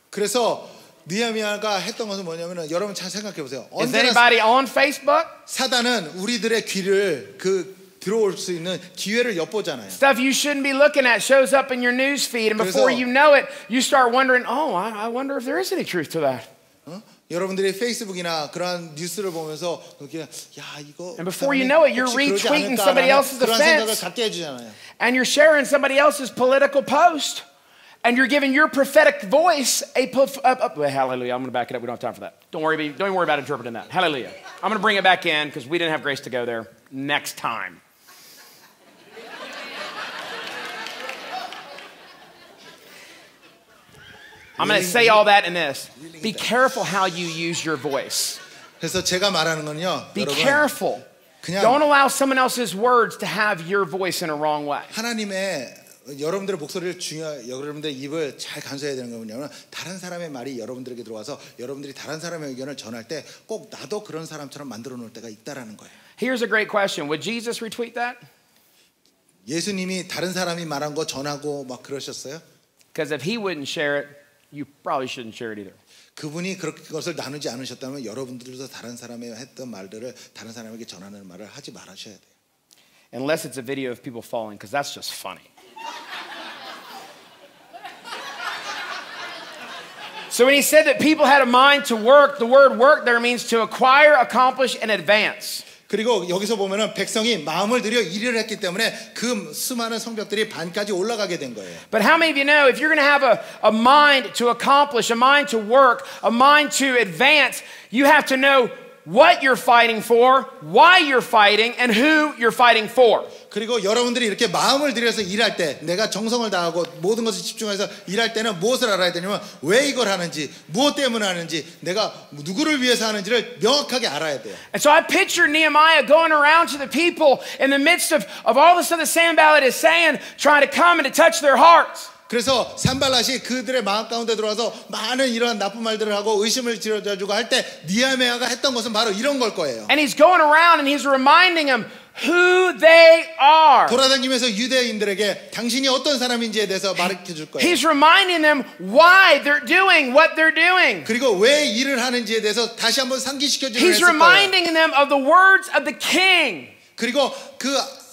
그래서 느헤미야가 했던 것은 뭐냐면은 여러분 잘 생각해 보세요. Is 언제나 anybody on Facebook? 사단은 우리들의 귀를 그 들어올 수 있는 기회를 엿보잖아요. Stuff you shouldn't be looking at shows up in your news feed, and before you know it, you start wondering, oh, I, I wonder if there is any truth to that. 어? 여러분들이 페이스북이나 그런 뉴스를 보면서 그렇게 야 이거 And before you know it, you're retweeting somebody else's 그런 생각을 offense, 갖게 해주잖아요. and you're sharing somebody else's political post, and you're giving your prophetic voice a. Prof- uh, uh, well, hallelujah! I'm going to back it up. We don't have time for that. Don't worry. Don't worry about interpreting that. Hallelujah! I'm going to bring it back in because we didn't have grace to go there. Next time. I'm going to say all that in this. Be careful how you use your voice. 그래서 제가 말하는 건요. Be 여러분 careful. 그냥 Don't allow someone else's words to have your voice in a wrong way. 하나님의 여러분들의 목소리를 중요 여러분들의 입을 잘 간수해야 되는 거 뭐냐면 다른 사람의 말이 여러분들에게 들어와서 여러분들이 다른 사람의 의견을 전할 때 꼭 나도 그런 사람처럼 만들어 놓을 때가 있다라는 거예요. Here's a great question. Would Jesus retweet that? 예수님이 다른 사람이 말한 거 전하고 막 그러셨어요? Because if he wouldn't share it, you probably shouldn't share it either. 그분이 그것을 나누지 않으셨다면 여러분들도 다른 사람이 했던 말들을 다른 사람에게 전하는 말을 하지 말아셔야 돼요. Unless it's a video of people falling, because that's just funny. So when he said that people had a mind to work, the word work there means to acquire, accomplish, and advance. 그리고 여기서 보면은 백성이 마음을 들여 일을 했기 때문에 그 수많은 성벽들이 반까지 올라가게 된 거예요. But how many of you know if you're going to have a, a mind to accomplish, a mind to work, a mind to advance, you have to know what you're fighting for, why you're fighting, and who you're fighting for. 그리고 여러분들이 이렇게 마음을 들여서 일할 때 내가 정성을 다하고 모든 것을 집중해서 일할 때는 무엇을 알아야 되냐면 왜 이걸 하는지 무엇 때문에 하는지 내가 누구를 위해서 하는지를 명확하게 알아야 돼요. And so I picture Nehemiah going around to the people in the midst of, of all the stuff that Sanballat is saying, trying to come and to touch their hearts. 그래서 산발랏이 그들의 마음 가운데 들어와서 많은 이러한 나쁜 말들을 하고 의심을 지어주고 할 때 느헤미야가 했던 것은 바로 이런 걸 거예요. And he's going around and he's reminding them who they are. 돌아다니면서 유대인들에게 당신이 어떤 사람인지에 대해서 가르쳐 줄 거예요. He's reminding them why they're doing what they're doing. 그리고 왜 일을 하는지에 대해서 다시 한번 상기시켜 주는 He's reminding them of the words of the king. 그리고 그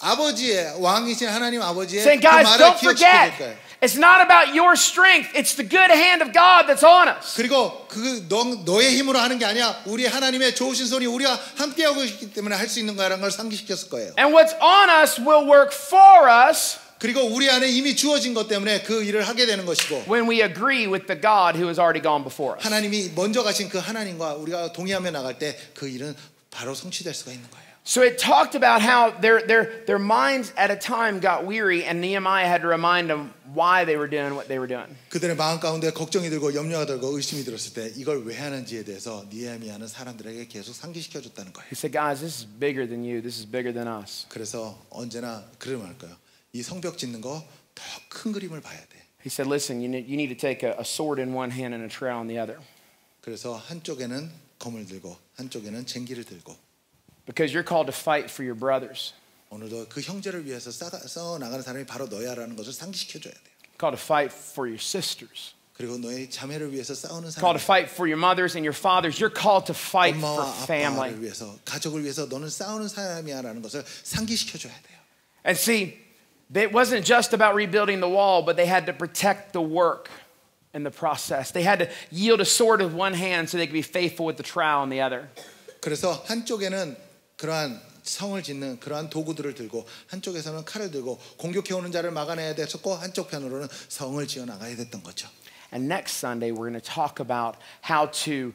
아버지의 왕이신 하나님 아버지의 Saying, 그 guys, 말을 don't 기억시켜 줄 forget. 거예요. It's not about your strength. It's the good hand of God that's on us. 그리고 그 너, 너의 힘으로 하는 게 아니야. 우리 하나님의 좋으신 손이 우리가 함께하고 있기 때문에 할 수 있는 거라는 걸 상기시켰을 거예요. And what's on us will work for us. 그리고 우리 안에 이미 주어진 것 때문에 그 일을 하게 되는 것이고. When we agree with the God who has already gone before us. 하나님이 먼저 가신 그 하나님과 우리가 동의하며 나갈 때 그 일은 바로 성취될 수가 있는 거예요. So it talked about how their, their, their minds at a time got weary and Nehemiah had to remind them why they were doing what they were doing. 그들의 마음 가운데 걱정이 들고 염려가 들고 의심이 들었을 때 이걸 왜 하는지에 대해서 느헤미야는 사람들에게 계속 상기시켜 줬다는 거예요. He said, guys, this is bigger than you. This is bigger than us. 그래서 언제나 그러면 할 거예요. 이 성벽 짓는 거 더 큰 그림을 봐야 돼. He said, listen, you need, you need to take a, a sword in one hand and a trowel in the other. 그래서 한쪽에는 검을 들고 한쪽에는 쟁기를 들고. Because you're called to fight for your brothers. 오늘도 그 형제를 위해서 싸워 나가는 사람이 바로 너야라는 것을 상기시켜 줘야 돼요. Called to fight for your sisters. 그리고 너의 자매를 위해서 싸우는 사람. Called to fight for your mothers and your fathers. You're called to fight for 엄마와 family. 아빠를 위해서 가족을 위해서 너는 싸우는 사람이야라는 것을 상기시켜 줘야 돼요. And see, it wasn't just about rebuilding the wall, but they had to protect the work in the process. They had to yield a sword with one hand so they could be faithful with the trowel in the other. 그래서 한쪽에는 그러한 성을 짓는 그러한 도구들을 들고 한쪽에서는 칼을 들고 공격해오는 자를 막아내야 됐었고 한쪽 편으로는 성을 지어 나가야 됐던 거죠. And next Sunday we're going to talk about how to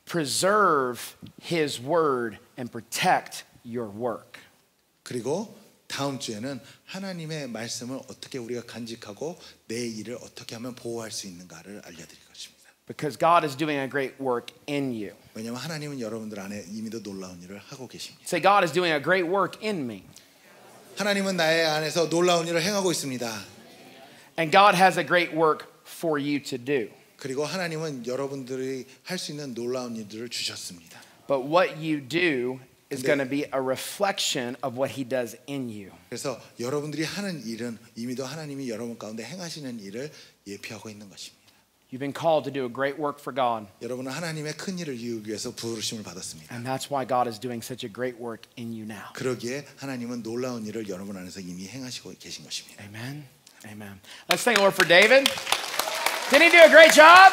preserve His word and protect your work. 그리고 다음 주에는 하나님의 말씀을 어떻게 우리가 간직하고 내 일을 어떻게 하면 보호할 수 있는가를 알려드릴 것입니다. Because God is doing a great work in you. 왜냐하면 하나님은 여러분들 안에 이미도 놀라운 일을 하고 계십니다. Say, God is doing a great work in me. 하나님은 나의 안에서 놀라운 일을 행하고 있습니다. And God has a great work for you to do. 그리고 하나님은 여러분들이 할 수 있는 놀라운 일들을 주셨습니다. But what you do is going to be a reflection of what He does in you. 그래서 여러분들이 하는 일은 이미도 하나님이 여러분 가운데 행하시는 일을 예표하고 있는 것입니다. You've been called to do a great work for God. 여러분은 하나님의 큰 일을 이루기 위해서 부르심을 받았습니다. And that's why God is doing such a great work in you now. 그러기에 하나님은 놀라운 일을 여러분 안에서 이미 행하시고 계신 것입니다. Amen. Amen. Let's thank the Lord for David. Didn't he do a great job?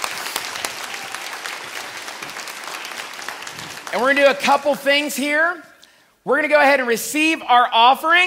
And we're going to do a couple things here. We're going to go ahead and receive our offering.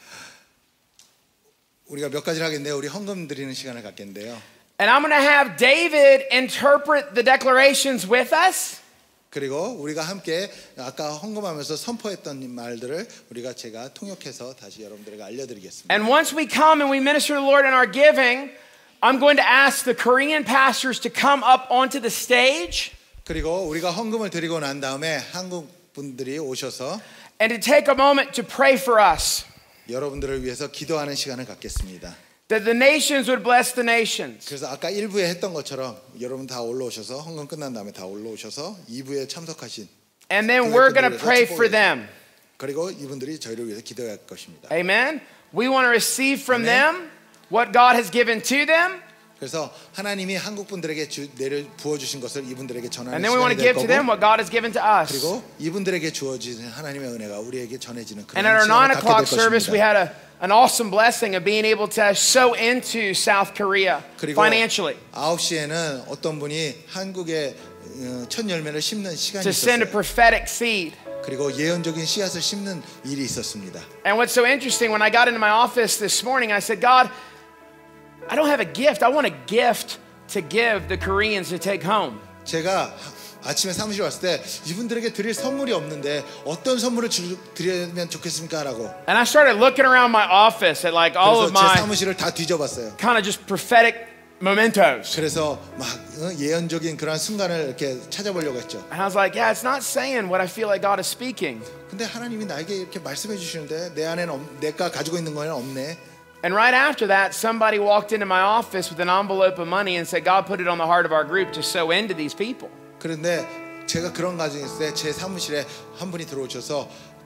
우리가 몇 가지를 하겠는데요. 우리 헌금 드리는 시간을 갖겠는데요. And I'm going to have David interpret the declarations with us. 그리고 우리가 함께 아까 헌금하면서 선포했던 말들을 우리가 제가 통역해서 다시 여러분들에게 알려드리겠습니다. And once we come and we minister to the Lord in our giving, I'm going to ask the Korean pastors to come up onto the stage. 그리고 우리가 헌금을 드리고 난 다음에 한국 분들이 오셔서 and to take a moment to pray for us. 여러분들을 위해서 기도하는 시간을 갖겠습니다. That the nations would bless the nations. 그래서 아까 일 부에 했던 것처럼 여러분 다 올라오셔서 헌금 끝난 다음에 다 올라오셔서 이 부에 참석하신 And then we're going to pray for them. 그리고 이분들이 저희를 위해서 기도할 것입니다. Amen. We want to receive from them what God has given to them. 그래서 하나님이 한국 분들에게 주, 내려 부어 주신 것을 이분들에게 전하는 And then we want 시간이 to 될 give to them 거고 what God has given to us. 그리고 이분들에게 주어진 하나님의 은혜가 우리에게 전해지는 그런 And at our nine 시간을 갖게 o'clock 될 service, we 것입니다. had a, an awesome blessing of being able to sow into South Korea 그리고 financially. 아홉 시에는 어떤 분이 한국에 첫 열매를 심는 시간이 To send a 있었어요. prophetic seed. 그리고 예언적인 씨앗을 심는 일이 있었습니다. And what's so interesting, when I got into my office this morning, I said, God, I don't have a gift. I want a gift to give the Koreans to take home. 제가 아침에 사무실 왔을 때 이분들에게 드릴 선물이 없는데 어떤 선물을 주, 드리면 좋겠습니까? 라고. And I started looking around my office at like all 그래서 of 제 my 사무실을 다 뒤져봤어요. kind of just prophetic mementos. 그래서 막 어, 예언적인 그런 순간을 이렇게 찾아보려고 했죠. And I was like, yeah, it's not saying what I feel like God is speaking. 근데 하나님이 나에게 이렇게 말씀해 주시는데 내 안에는 없, 내가 가지고 있는 거는 없네. And right after that, somebody walked into my office with an envelope of money and said, God put it on the heart of our group to sow into these people. 그런데 제가 그런 과정에 있을 때 제 사무실에 한 분이 들어오셔서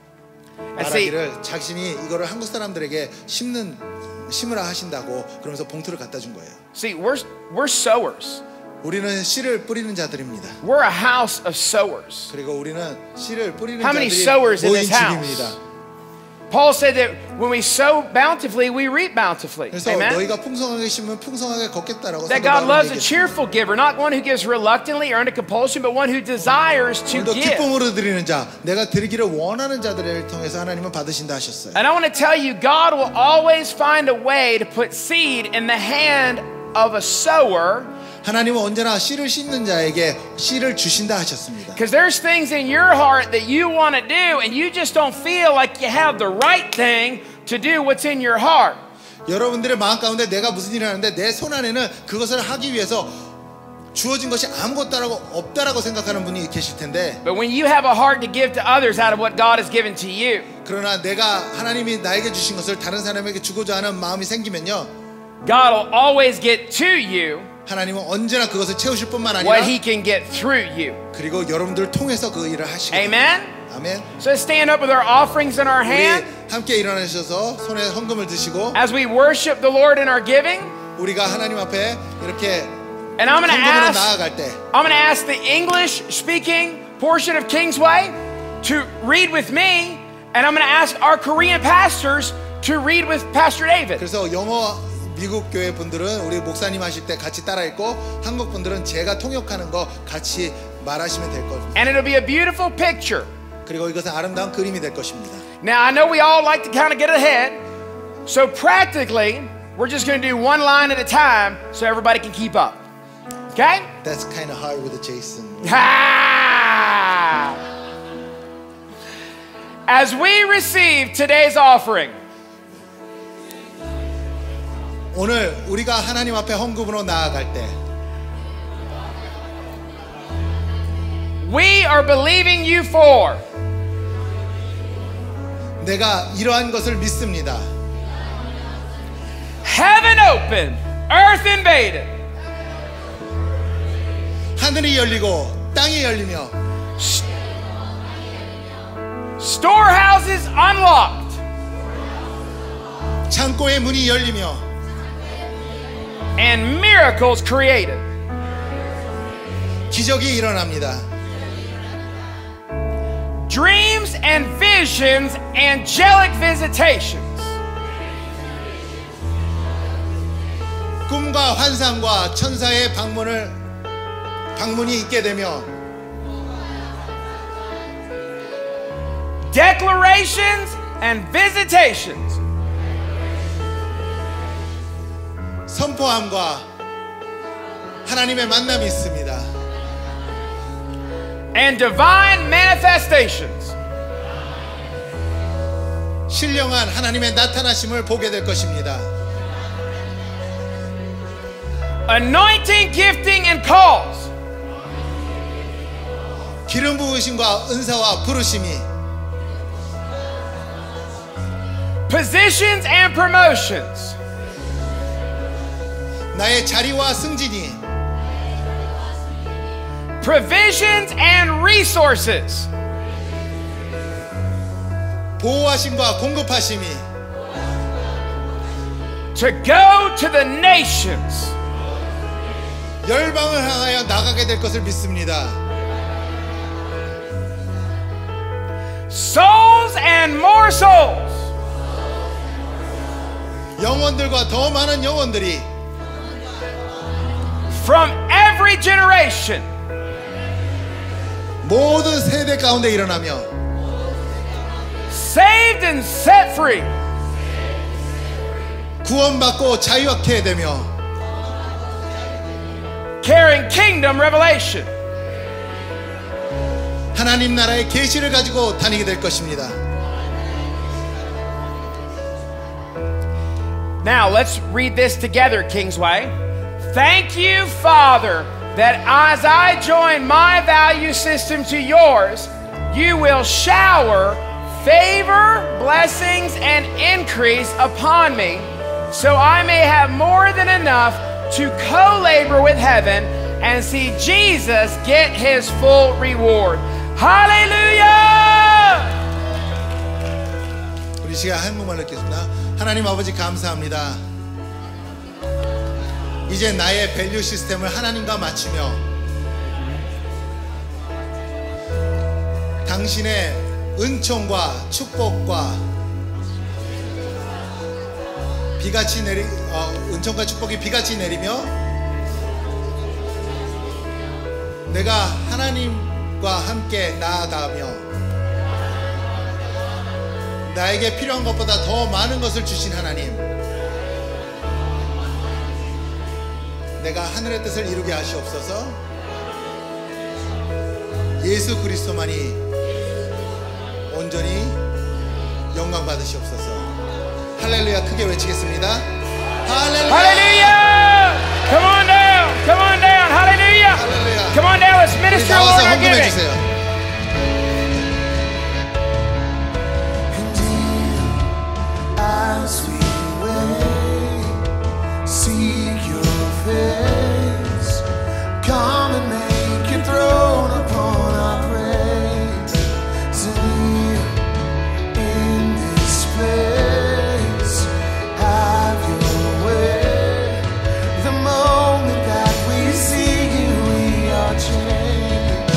And see, 말하기를 자신이 이거를 한국 사람들에게 심는 심으라 하신다고 그러면서 봉투를 갖다 준 거예요. see, we're we're sowers. 우리는 씨를 뿌리는 자들입니다. We're a house of sowers. 그리고 우리는 씨를 뿌리는 How many 자들이 sowers in 모인 this house? 집입니다. Paul said that when we sow bountifully, we reap bountifully. 그래서 Amen? 너희가 풍성하게 심으면 풍성하게 걷겠다라고 That God loves a cheerful giver, not one who gives reluctantly or under compulsion, but one who desires to 또 give. 기쁨으로 드리는 자, 내가 드리기를 원하는 자들을 통해서 하나님은 받으신다 하셨어요. And I want to tell you, God will always find a way to put seed in the hand of a sower. 하나님은 언제나 씨를 심는 자에게 씨를 주신다 하셨습니다. Because there's things in your heart that you want to do, and you just don't feel like you have the right thing to do what's in your heart. 여러분들의 마음 가운데 내가 무슨 일을 하는데 내 손 안에는 그것을 하기 위해서 주어진 것이 아무것도 없다라고 생각하는 분이 계실 텐데. But when you have a heart to give to others out of what God has given to you, 그러나 내가 하나님이 나에게 주신 것을 다른 사람에게 주고자 하는 마음이 생기면요, God will always get to you 하나님은 언제나 그것을 채우실 뿐만 아니라 what He can get through you. 그리고 여러분들을 통해서 그 일을 하시게 Amen? 됩니다. 아멘. So let's stand up with our offerings in our hand 우리 함께 일어나셔서 손에 헌금을 드시고 as we worship the Lord in our giving. 우리가 하나님 앞에 이렇게 And I'm going to 헌금으로 ask 나아갈 때 I'm going to ask the English speaking portion of Kingsway to read with me, and I'm going to ask our Korean pastors to read with Pastor David. 그래서 영어 미국 교회 분들은 우리 목사님 하실 때 같이 따라 읽고 한국 분들은 제가 통역하는 거 같이 말하시면 될 겁니다. And it'll be a beautiful picture. 그리고 이것은 아름다운 그림이 될 것입니다. Now, I know we all like to kind of get ahead, so practically, we're just going to do one line at a time so everybody can keep up. Okay? That's kind of hard with Jason. Ha! As we receive today's offering, 오늘 우리가 하나님 앞에 헌금으로 나아갈 때 we are believing you for 내가 이러한 것을 믿습니다. heaven open, earth invaded, 하늘이 열리고 땅이 열리며 storehouses unlocked, 창고의 문이 열리며 and miracles created. 기적이 일어납니다. Dreams and visions, angelic visitations. 꿈과 환상과 천사의 방문을 방문이 있게 되며 Declarations and visitations. 선포함과 하나님의 만남이 있습니다. And divine manifestations. 신령한 하나님의 나타나심을 보게 될 것입니다. Anointing, gifting, and calls. 기름 부으심과 은사와 부르심이 Positions and promotions. 나의 자리와 승진이 Provisions and resources. 보호하심과 공급하심이 To go to the nations. 열방을 향하여 나가게 될 것을 믿습니다. Souls and more souls. 영혼들과 더 많은 영혼들이 From every generation. 모든 세대 가운데 일어나며 saved and set free. 구원받고 자유케 되며 Carrying kingdom revelation. 하나님 나라의 계시를 가지고 다니게 될 것입니다. Now let's read this together, Kingsway. Thank you, Father, that as I join my value system to yours, you will shower favor, blessings, and increase upon me, so I may have more than enough to co-labor with heaven and see Jesus get his full reward. Hallelujah! 우리 시간 한국말 읽겠습니다. 하나님 아버지 감사합니다. 이제 나의 밸류 시스템을 하나님과 맞추며 당신의 은총과 축복과 비같이 내리 어, 은총과 축복이 비같이 내리며 내가 하나님과 함께 나아가며 나에게 필요한 것보다 더 많은 것을 주신 하나님, 내가 하늘의 뜻을 이루게 하시옵소서. 예수 그리스도만이 온전히 영광 받으시옵소서. 할렐루야. 크게 외치겠습니다. 할렐루야. Hallelujah! Come on down. Come on down. Hallelujah. 할렐루야. Come on down. Let's minister 나와서 Lord our 헌금해 giving. 주세요. As we wait, seek your face. Come and make your throne upon our praise. In this place, have your way. The moment that we see you, we are changed.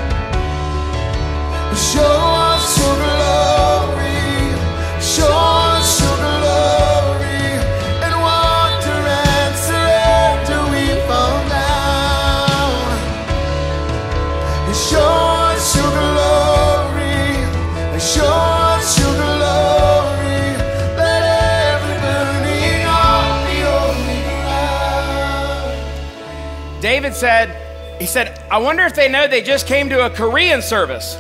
Show us your glory. Show us your glory. And wonder and surrender we fall down. Show us your glory. Show us your glory. Let every burning heart be only ground. David said, he said, I wonder if they know they just came to a Korean service.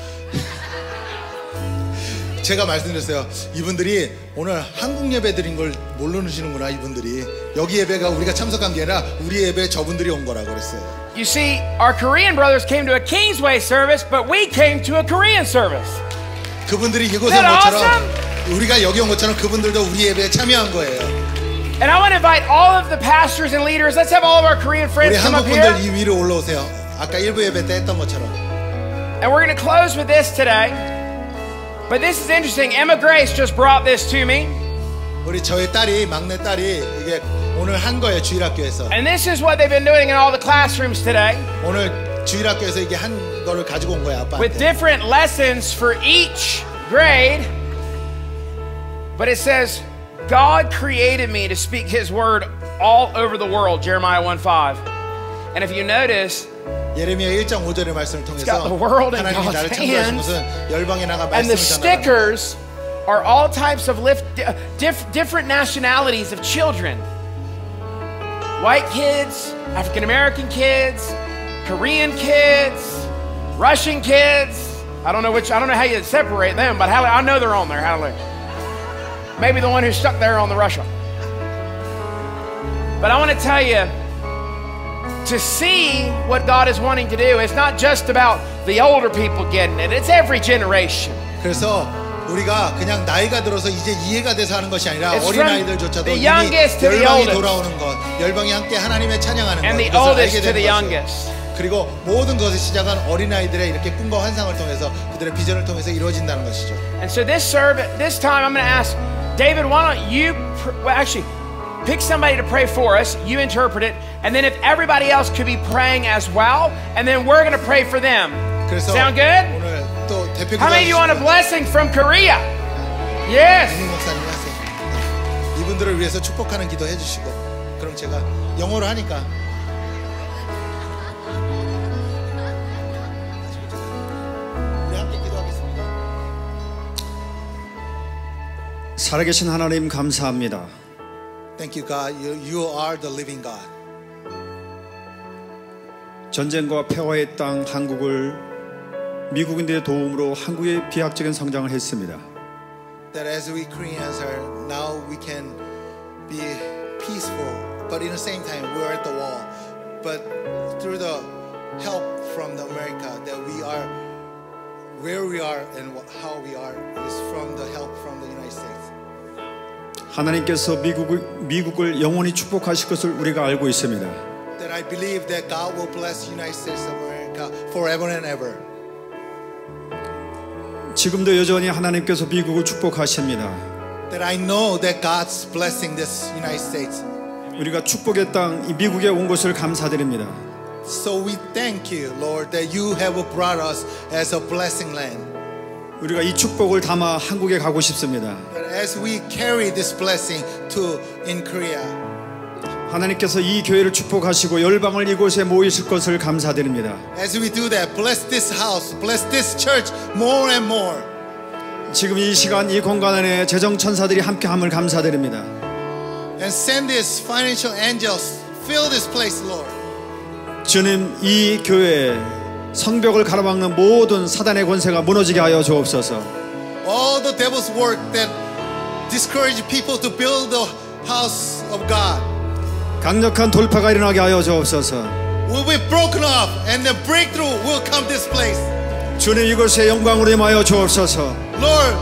제가 말씀드렸어요. 이분들이 오늘 한국 예배 드린 걸 모르시는구나. 이분들이 여기 예배가 우리가 참석한 게 아니라 우리 예배에 저분들이 온 거라고 그랬어요. You see, our Korean brothers came to a Kingsway service, but we came to a Korean service. 그분들이 이곳에 온 Isn't that 것처럼 우리가 여기 온 것처럼 그분들도 우리 예배에 참여한 거예요. And I want to invite all of the pastors and leaders. Let's have all of our Korean 우리 friends come up 한국 here. 분들 이 위로 올라오세요. 아까 일부 예배 때 했던 것처럼. And we're going to close with this today. But this is interesting. Emma Grace just brought this to me. 우리 저희 딸이 막내 딸이 이게 오늘 한 거예요. 주일학교에서. And this is what they've been doing in all the classrooms today. 오늘 주일학교에서 이게 한 거를 가지고 온 거예요. With 아빠한테. different lessons for each grade. But it says, God created me to speak his word all over the world. Jeremiah one five. And if you notice, 예레미야 일 장 오 절의 말씀을 통해서 got the world in 하나님이 God's 나를 창조하신 hands. 것은 열방에 나가 and the 말씀을 전하라. stickers are all types of lift, diff, different nationalities of children. White kids, African American kids, Korean kids, Russian kids. I don't know which. I don't know how you separate them, but how, I know they're on there. Hallelujah. Maybe the one who's stuck there on the Russia. But I want to tell you, to see what God is wanting to do, it's not just about the older people getting it. It's every generation. 그래서 우리가 그냥 나이가 들어서 이제 이해가 돼서 하는 것이 아니라 It's 어린 from 아이들조차도 the 이미 youngest to the 열방이 oldest. 돌아오는 것, 열방이 함께 하나님의 찬양하는 And 것, the 그것을 oldest 알게 to 되는 the 것을. youngest. 그리고 모든 것을 시작한 어린 아이들의 이렇게 꿈과 환상을 통해서 그들의 비전을 통해서 이루어진다는 것이죠. And so this service, this time I'm going to ask David, why don't you, pr- well, actually, pick somebody to pray for us. You interpret it, and then if everybody else could be praying as well, and then we're going to pray for them. 그래서 Sound good? 오늘 또 대표 How many of you want a 기도하시고 blessing from Korea? Yes. 이민 목사님 하세요. 네. 이분들을 위해서 축복하는 기도 해주시고 그럼 제가 영어로 하니까 우리 함께 기도하겠습니다. 살아계신 하나님 감사합니다. Thank you, God. You, you are the living God. 전쟁과 평화의 땅 한국을 미국인들의 도움으로 한국의 비약적인 성장을 했습니다. That as we Koreans are now, we can be peaceful, but in the same time, we are at the wall. But through the help from the America, that we are where we are and how we are is from the help from the United States. 하나님께서 미국을, 미국을 영원히 축복하실 것을 우리가 알고 있습니다. That I believe that God will bless the United States of America forever and ever. 지금도 여전히 하나님께서 미국을 축복하십니다. That I know that God's blessing this United States. 우리가 축복의 땅, 이 미국에 온 것을 감사드립니다. So we thank you, Lord, that you have brought us as a blessing land. 우리가 이 축복을 담아 한국에 가고 싶습니다. As we carry this blessing to in Korea. 하나님께서 이 교회를 축복하시고 열방을 이곳에 모이실 것을 감사드립니다. As we do that, bless this house, bless this church more and more. 지금 이 시간 이 공간 안에 재정 천사들이 함께함을 감사드립니다. And send these financial angels, fill this place, Lord. 주님, 이 교회 성벽을 가로막는 모든 사단의 권세가 무너지게 하여 주옵소서. All the devil's work that discourage people to build the house of God 강력한 돌파가 일어나게 하여 주옵소서. will be broken off, and the breakthrough will come this place. 주님, 이곳에 영광으로 임하여 주옵소서. Lord,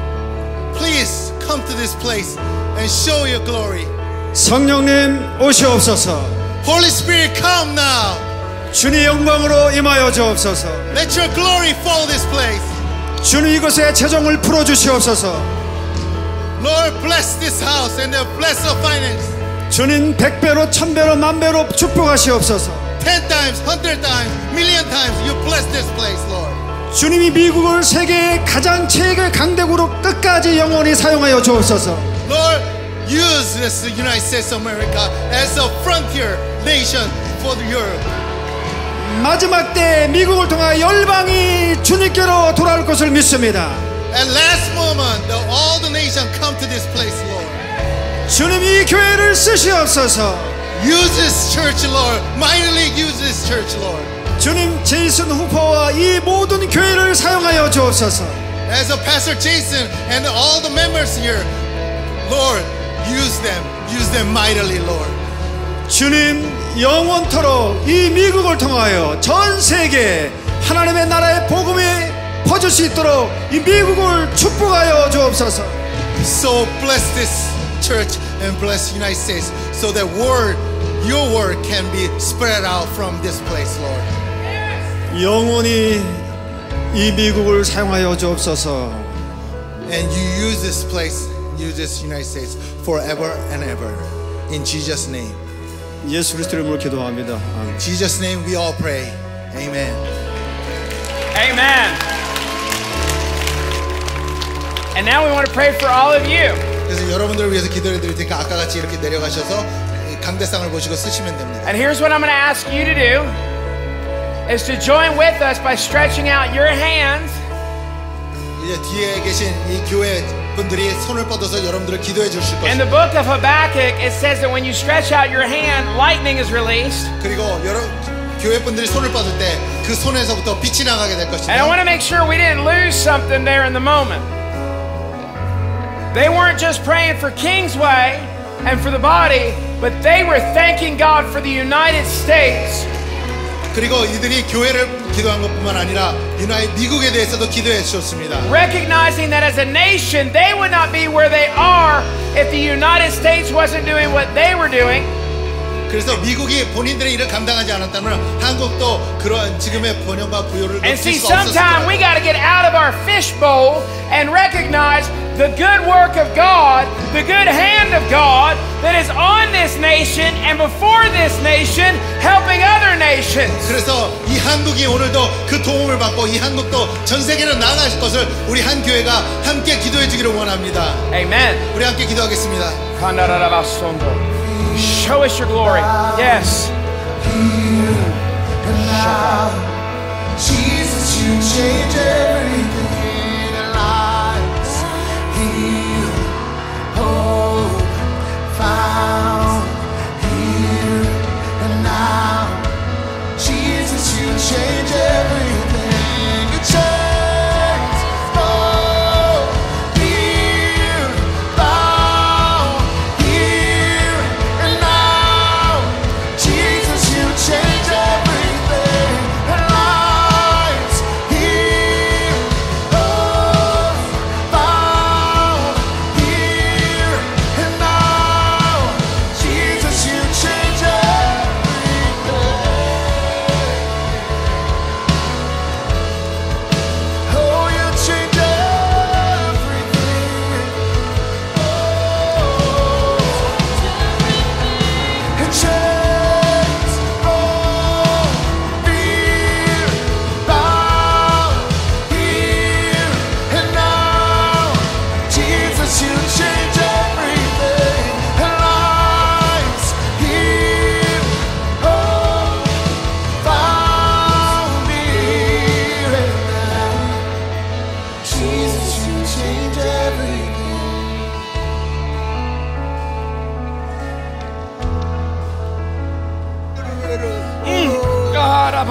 please come to this place and show your glory. 성령님 오시옵소서. Holy Spirit, come now. 주님 영광으로 임하여 주옵소서. Let your glory fall this place. 주님, 이곳에 재정을 풀어 주시옵소서. Lord, bless this house and bless the finance. 주님, 백배로 천배로 만배로 축복하시옵소서. Ten times, hundred times, million times, you bless this place, Lord. 주님이 미국을 세계의 가장 최고의 강대국으로 끝까지 영원히 사용하여 주옵소서. Lord, use this United States of America as a frontier nation for Europe. 마지막 때 미국을 통하여 열방이 주님께로 돌아올 것을 믿습니다. At last moment, the, all the nation come to this place, Lord. 주님, 이 교회를 쓰시옵소서. Use this church, Lord. Mightily use this church, Lord. 주님, 제이슨 후퍼와 이 모든 교회를 사용하여 주옵소서. As a Pastor Jason and all the members here, Lord, use them. Use them mightily, Lord. 주님, 영원토록 이 미국을 통하여 전 세계 하나님의 나라의 복음이 퍼질 수 있도록 이 미국을 축복하여 주옵소서. So bless this church and bless the United States so that word, your word can be spread out from this place, Lord. 영원히 이 미국을 사용하여 주옵소서. And you use this place, use this United States forever and ever. In Jesus' name. 예수 그리스도 이름으로 기도합니다. 아멘. In Jesus' name we all pray. Amen. Amen. And now we want to pray for all of you. 그래서 여러분들을 위해서 기도해 드릴 테니까 아까 같이 이렇게 내려가셔서 강대상을 보시고 쓰시면 됩니다. And here's what I'm going to ask you to do is to join with us by stretching out your hands. 이제 뒤에 계신 이 교회 분들이 손을 뻗어서 여러분들을 기도해 주실 In 것입니다. the book of Habakkuk, it says that when you stretch out your hand, lightning is released. 그리고 여러 교회 분들이 손을 뻗을 때 그 손에서부터 빛이 나가게 될 And I want 것입니다. to make sure we didn't lose something there in the moment. They weren't just praying for Kingsway and for the body, but they were thanking God for the United States. 그리고 이들이 교회를 기도한 것뿐만 아니라 유나이 미국에 대해서도 기도해 주셨습니다. Recognizing that as a nation, they would not be where they are if the United States wasn't doing what they were doing. 그래서 미국이 본인들의 일을 감당하지 않았다면 한국도 그런 지금의 번영과 부요를 And 느낄 see, 수 없었을 sometimes we 거예요. got to get out of our fishbowl and recognize the good work of God, the good hand of God that is on this nation and before this nation, helping other nations. 그래서 이 한국이 오늘도 그 도움을 받고 이 한국도 전 세계로 나아갈 것을 우리 한 교회가 함께 기도해 주기를 원합니다. Amen. 우리 함께 기도하겠습니다. Show us your glory. Yes. And now, Jesus, you change everything in our lives. Heal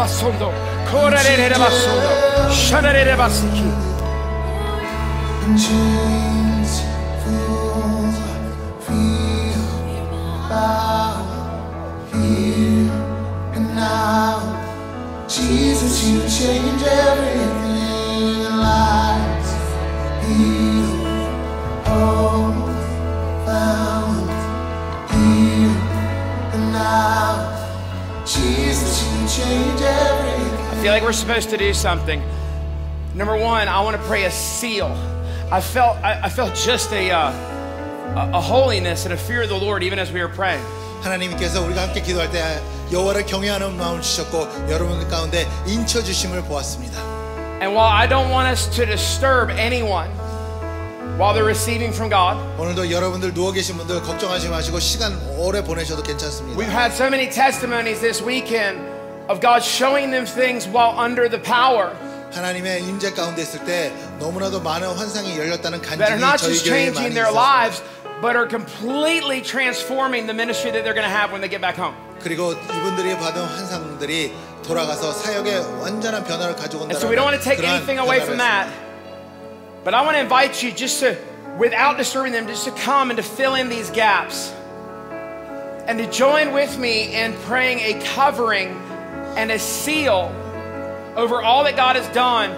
바손도 코라레레레 바손도 샤라레레 바스키. And chains fall, feel bow here and now. Jesus, you change everything. Lives heal, hope found here and now. Jesus, you change everything. I feel like we're supposed to do something. Number one, I want to pray a seal. I felt, I, I felt just a, uh, a, a holiness and a fear of the Lord even as we were praying. 하나님께서 우리가 함께 기도할 때 여호와를 경외하는 마음을 주셨고 여러분들 가운데 인쳐 주심을 보았습니다. And while I don't want us to disturb anyone while they're receiving from God, 오늘도 여러분들 누워 계신 분들 걱정하지 마시고 시간 오래 보내셔도 괜찮습니다. we've had so many testimonies this weekend of God showing them things while under the power 하나님의 임재 가운데 있을 때 너무나도 많은 환상이 열렸다는 that are 간증이 not 저희 just 교회에 changing 많이 their 있었습니다. lives, but are completely transforming the ministry that they're going to have when they get back home. 그리고 이분들이 받은 환상들이 돌아가서 사역에 완전한 변화를 가지고 And so we don't want to take 온다는 anything away from that, but I want to invite you just to, without disturbing them, just to come and to fill in these gaps and to join with me in praying a covering and a seal over all that God has done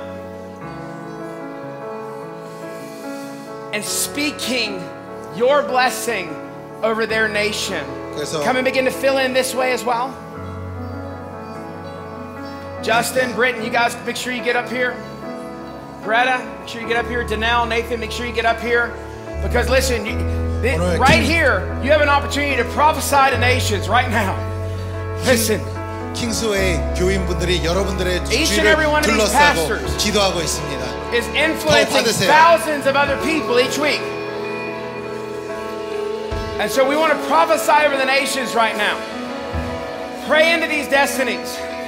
and speaking your blessing over their nation. 그래서 Come and begin to fill in this way as well. Justin, Britton, you guys make sure you get up here. Greta, make sure you get up here. Danelle, Nathan, make sure you get up here. Because listen, you, th- 오늘 right 킹- here, you have an opportunity to prophesy to nations right now. Listen, 킹스웨이 교인분들이 여러분들의 Each and every 주위를 one of these 둘러싸고 pastors 기도하고 있습니다. is influencing 받으세요. thousands of other people each week. And so we want to prophesy over the nations right now. Pray into these destinies.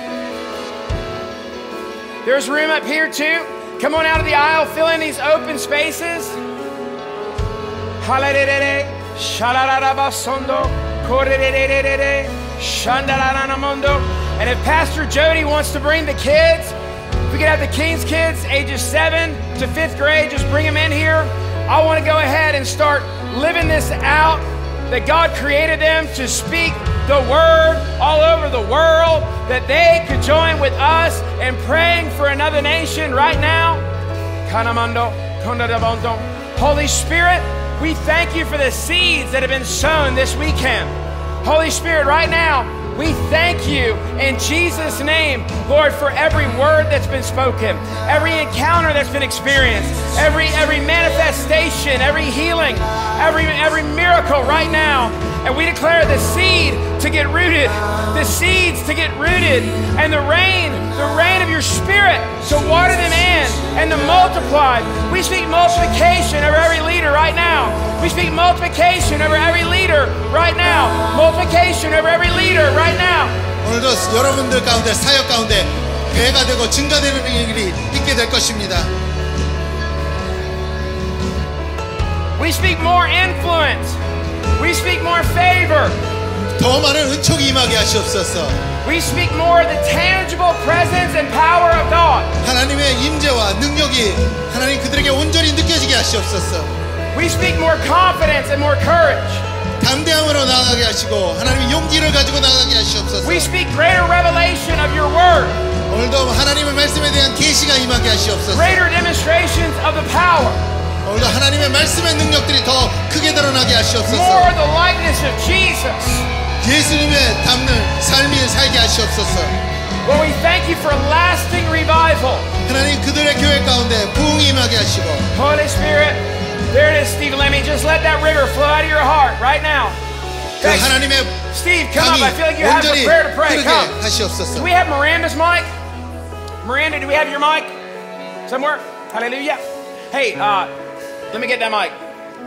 There's room up here too. Come on out of the aisle, fill in these open spaces. Halalelele, shalalalabasondo, korelelelele, shandalalanamondo. And if Pastor Jody wants to bring the kids, if we could have the King's kids, ages seven to fifth grade, just bring them in here. I want to go ahead and start living this out, that God created them to speak the word all over the world, that they could join with us in praying for another nation right now. Kanamando, kondadabondo. Holy Spirit, we thank you for the seeds that have been sown this weekend. Holy Spirit, right now, we thank you in Jesus' name, Lord, for every word that's been spoken, every encounter that's been experienced, every every manifestation, every healing, every every miracle right now. And we declare the seed to get rooted, the seeds to get rooted, and the rain, the rain of your Spirit to water them in and to multiply. We speak multiplication over every leader right now. We speak multiplication over every leader right now. Multiplication over every leader right now. 오늘도 여러분들 가운데 사역 가운데 배가 되고 증가되는 일이 있게 될 것입니다. We speak more influence. We speak more favor. 더 많은 은총이 임하게 하시옵소서. We speak more of the tangible presence and power of God. 하나님의 임재와 능력이 하나님 그들에게 온전히 느껴지게 하시옵소서. We speak more confidence and more courage. 담대함으로 나아가게 하시고 하나님의 용기를 가지고 나아가게 하시옵소서. We speak greater revelation of your word. 오늘도 하나님의 말씀에 대한 계시가 임하게 하시옵소서. Greater demonstrations of the power. 오늘도 하나님의 말씀의 능력들이 더 크게 드러나게 하시옵소서. More the likeness of Jesus. 예수님의 닮는 삶이 살게 하시옵소서. Lord, we thank you for lasting revival. 하나님 그들의 교회 가운데 부흥이 임하게 하시고 Holy Spirit, there it is, Steve. Let me just let that river flow out of your heart right now. 그 하나님의 Steve, come up. 강이 I feel like you have a 온전히 prayer to pray. 흐르게 Come. 하시옵소서. Do we have Miranda's mic? Miranda, do we have your mic somewhere? Hallelujah. Hey, uh, let me get that mic.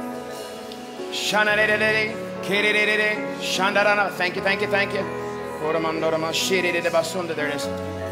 Thank you, thank you, thank you. There it is.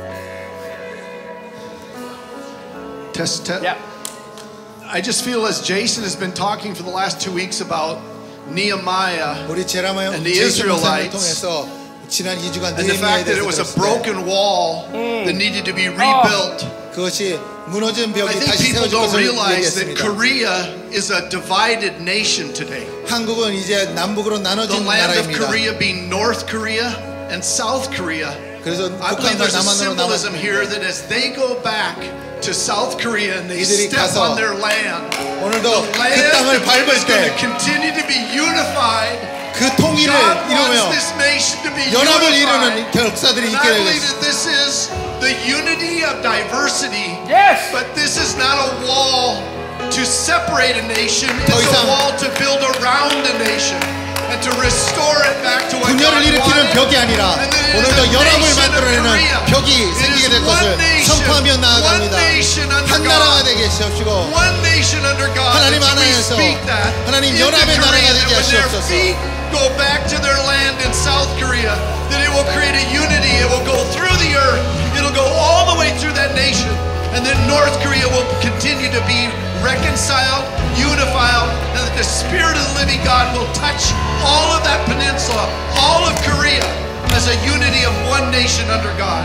Test, test. Yeah. I just feel as Jason has been talking for the last two weeks about Nehemiah. 우리 제라마 형 And the 제이슨 목사님을 Israelites. 통해서 지난 이 주간 And the 느헤미야에 fact that 대해서 it was a 들었을 때 broken wall that needed to be rebuilt. 그것이 무너진 I 벽이 think 다시 people 세워질 don't 것을 realize that 얘기했습니다. Korea is a divided nation today. 한국은 이제 남북으로 The 나눠진 land of 나라입니다. Korea being North Korea and South Korea. 그래서 I believe 북한과 there's a 남한으로 남아 symbolism here that as they go back to South Korea and they 이들이 step 가서 on their land, 오늘도 the 그 land 땅을 밟을 is going to 때 continue to be unified. 그 통일을 God 이루며 wants this nation to be 연합을 unified. 이루는 역사들이 And 있게 I believe 되겠습니다. that this is the unity of diversity. Yes. But this is not a wall to separate a nation. 더 It's a 이상 wall to build around a nation and to restore it back to what God 분열을 일으키는 wanted. 벽이 아니라 And that it is 오늘도 a 연합을 nation of 만들어내는 Korea. 벽이 It 생기게 is 될 one 것을 nation, 선포하며 one 나아갑니다. nation under 한 나라가 God. 되게 하시옵시고 One nation under God. 하나님 That we 안에서 speak that 하나님 into 연합의 Korea, 나라가 that 되게 when their 하시옵소서. feet go back to their land in South Korea, that it will create a unity. It will go through the earth. It'll go all the way through that nation. And then North Korea will continue to be reconciled, unified, and that the Spirit of the living God will touch all of that peninsula, all of Korea, as a unity of one nation under God.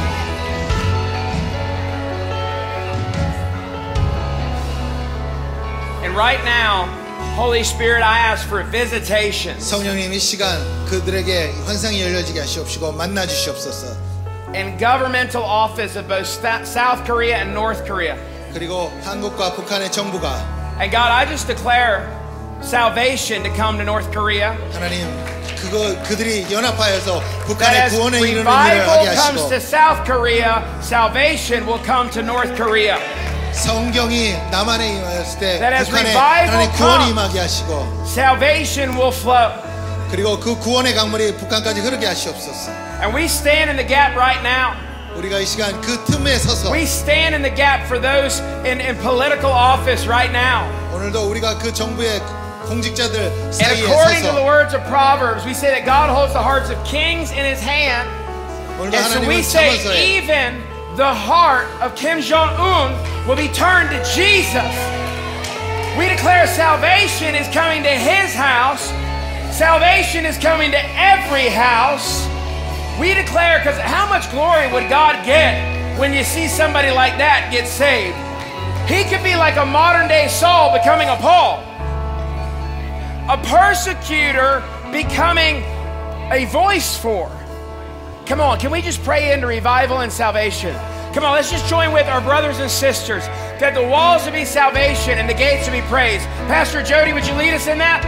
And right now, Holy Spirit, I ask for visitation 성령님 이 시간 그들에게 환상이 열려지게 하시옵시고 만나 주시옵소서. in governmental office of both Sta- South Korea and North Korea. 그리고 한국과 북한의 정부가 And God, I just declare salvation to come to North Korea. 하나님 그거 그들이 연합하여서 That 북한의 as 구원에 이르는 일을 revival 하게 comes 하시고 to South Korea, salvation will come to North Korea. 성경이 남한에 임하였을 때 That as 북한에 revival 하나님 구원이 comes, 임하게 하시고 salvation will flow. 그리고 그 구원의 강물이 북한까지 흐르게 하시옵소서. And we stand in the gap right now. 우리가 이 시간 그 틈에 서서 We stand in the gap for those in, in political office right now. 오늘도 우리가 그 정부의 공직자들 And 사이에 according to the 서서 words of Proverbs, we say that God holds the hearts of kings in his hand. 오늘도 And so we 하나님을 say 참아서에 even the heart of Kim Jong-un will be turned to Jesus. We declare salvation is coming to his house. Salvation is coming to every house. We declare, because how much glory would God get when you see somebody like that get saved? He could be like a modern day Saul becoming a Paul. A persecutor becoming a voice for. Come on, can we just pray into revival and salvation? Come on, let's just join with our brothers and sisters that the walls would be salvation and the gates would be praise. Pastor Jody, would you lead us in that?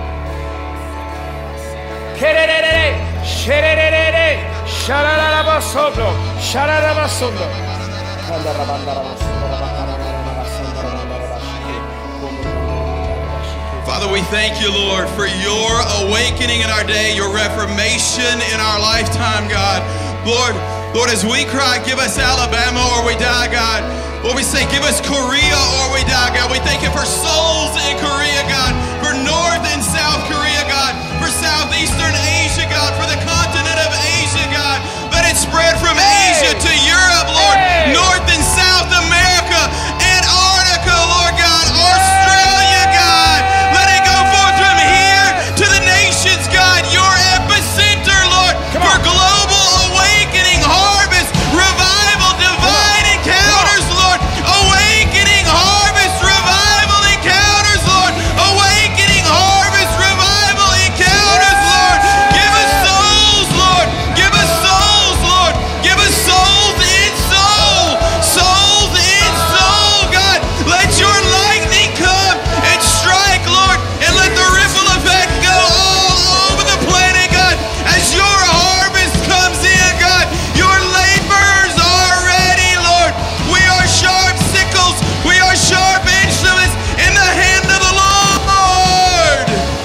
Father, we thank you, Lord, for your awakening in our day, your reformation in our lifetime, God. Lord, Lord, as we cry, give us Alabama or we die, God. Lord, we say, give us Korea or we die, God. We thank you for souls in Korea, God, for North and South Korea, God, for Southeastern Asia, God, for the continent of Asia, God. Let it spread from Hey! Asia to Europe, Lord, Hey! North and South America, Antarctica, Lord God, Australia, God. Let it go forth from here to the nations, God, your epicenter, Lord, Come for on. global awakening, harvest, revival, divine encounters, Lord, awakening, harvest, revival encounters, Lord, awakening, harvest, revival encounters, Lord. Give us souls, Lord. Give us souls, Lord. Give us souls in soul, souls in soul, God. Let your lightning come and strike, Lord, and let the ripple effect go all over the planet, God, as your harvest comes in, God. Your laborers are ready, Lord. We are sharp sickles. We are sharp instruments in the hand of the Lord.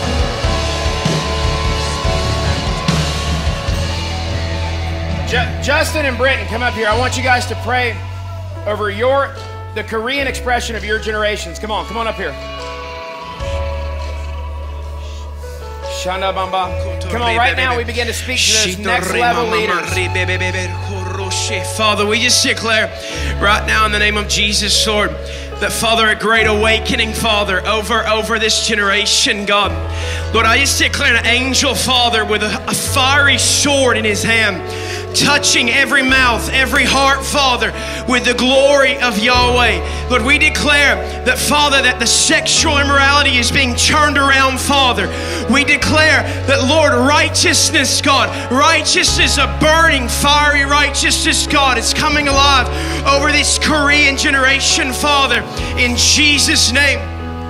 Ju- Justin and Britton, come up here. I want you guys to pray over your the Korean expression of your generations. Come on, come on up here. Shanda Bamba. Come on, right now we begin to speak to those next level leaders. Father, we just declare right now in the name of Jesus, Lord, that Father, a great awakening, Father, over, over this generation, God. Lord, I just declare an angel, Father, with a, a fiery sword in his hand, touching every mouth, every heart, Father, with the glory of Yahweh. Lord, we declare that, Father, that the sexual immorality is being turned around, Father. We declare that, Lord, righteousness, God, righteousness, a burning, fiery righteousness, God, is coming alive over this Korean generation, Father, in Jesus' name.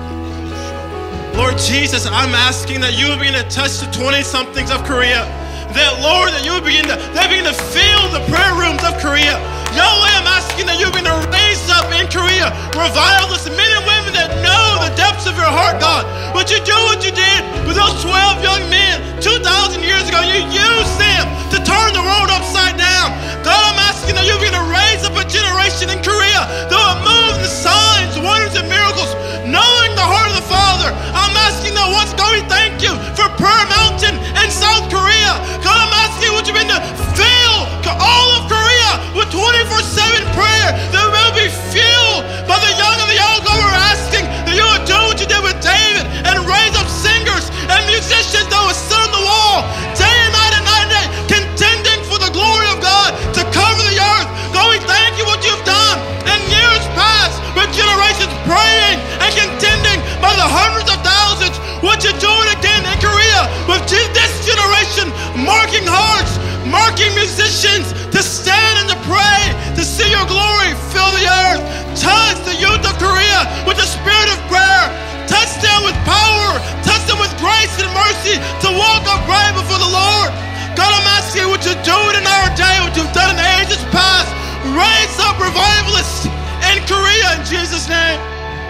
Lord Jesus, I'm asking that you would begin to touch the twenty-somethings of Korea. That, Lord, that you would begin to, they begin to fill the prayer rooms of Korea. Yahweh, I'm asking that you begin to raise up in Korea revivalists, men and women that know the depths of your heart, God. But you do what you did with those twelve young men two thousand years ago. You used them to turn the world upside down. God, I'm asking that you begin to raise up a generation in Korea that will move in the signs, wonders, and miracles, knowing the heart of the Father. I'm asking that once, God, we thank you for Prayer Mountain in South Korea. God, I'm asking what you've been to fill all of Korea with twenty-four seven prayer that will be fueled by the young and the old. God, we're asking that you would do what you did with David and raise up singers and musicians that would sit on the wall day and night and night and day, contending for the glory of God to cover the earth. God, we thank you what you've done in years past with generations praying and contending by the hundreds of thousands. What you're doing again in Korea with this generation, marking hearts, marking musicians to stand and to pray, to see your glory fill the earth. Touch the youth of Korea with the spirit of prayer. Touch them with power. Touch them with grace and mercy to walk upright before the Lord. God, I'm asking what you're doing in our day, what you've done in the ages past. Raise up revivalists in Korea in Jesus' name.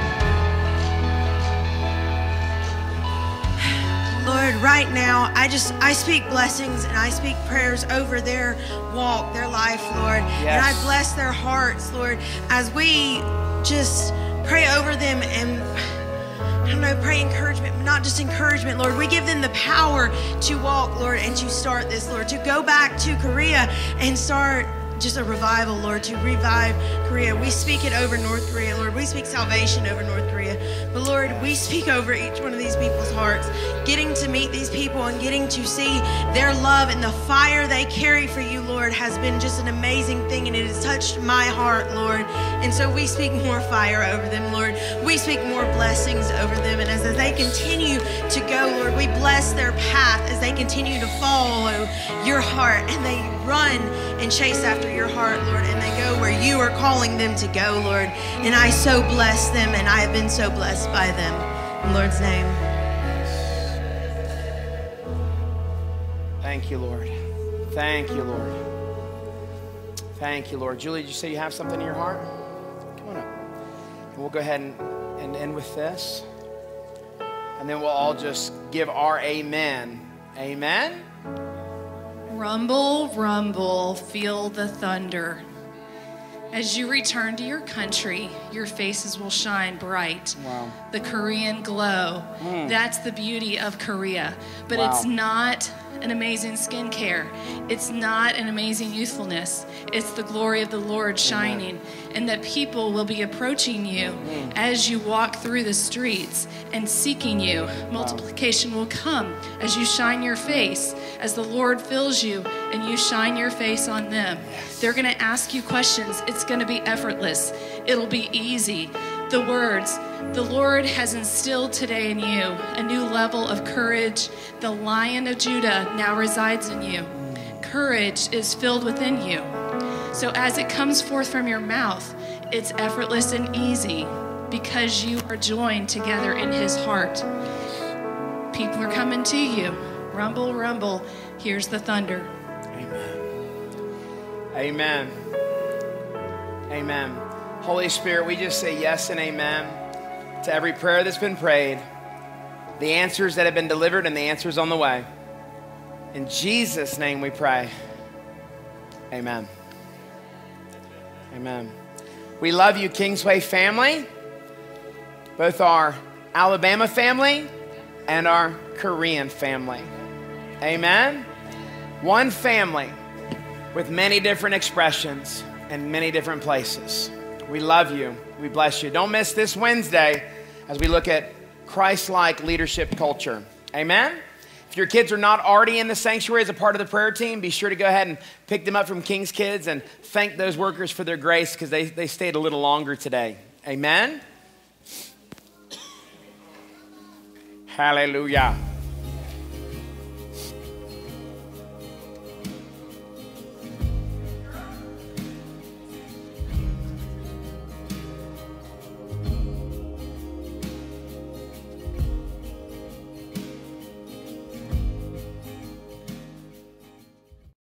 Lord, right now, I just, I speak blessings and I speak prayers over their walk, their life, Lord. Yes. And I bless their hearts, Lord, as we just pray over them and, I don't know, pray encouragement, but not just encouragement, Lord. We give them the power to walk, Lord, and to start this, Lord, to go back to Korea and start just a revival, Lord, to revive Korea. We speak it over North Korea, Lord. We speak salvation over North Korea. But Lord, we speak over each one of these people's hearts, getting to meet these people and getting to see their love and the fire they carry for you, Lord, has been just an amazing thing, and it has touched my heart, Lord. And so we speak more fire over them, Lord. We speak more blessings over them. And as they continue to go, Lord, we bless their path as they continue to follow your heart and they run and chase after your heart, Lord, and they go where you are calling them to go, Lord. And I so bless them, and I have been so blessed by them. In the Lord's name. Thank you, Lord. Thank you, Lord. Thank you, Lord. Julie, did you say you have something in your heart? Come on up. And we'll go ahead and, and end with this. And then we'll all just give our amen. Amen. Rumble, rumble, feel the thunder. As you return to your country, your faces will shine bright. Wow. The Korean glow. Mm. That's the beauty of Korea. But Wow. it's not an amazing skincare. It's not an amazing youthfulness. It's the glory of the Lord shining. And that people will be approaching you Mm. as you walk through the streets and seeking you. Multiplication will come as you shine your face, as the Lord fills you and you shine your face on them. They're going to ask you questions. It's going to be effortless. It'll be easy. The words, the Lord has instilled today in you a new level of courage. The Lion of Judah now resides in you. Courage is filled within you. So as it comes forth from your mouth, it's effortless and easy because you are joined together in his heart. People are coming to you. Rumble, rumble. Here's the thunder. Amen. Amen. Holy Spirit, we just say yes and amen to every prayer that's been prayed, the answers that have been delivered, and the answers on the way. In Jesus' name we pray. Amen. Amen. We love you, Kingsway family, both our Alabama family and our Korean family. Amen. One family with many different expressions and many different places. We love you. We bless you. Don't miss this Wednesday as we look at Christ-like leadership culture. Amen? If your kids are not already in the sanctuary as a part of the prayer team, be sure to go ahead and pick them up from King's Kids and thank those workers for their grace because they, they stayed a little longer today. Amen? Hallelujah.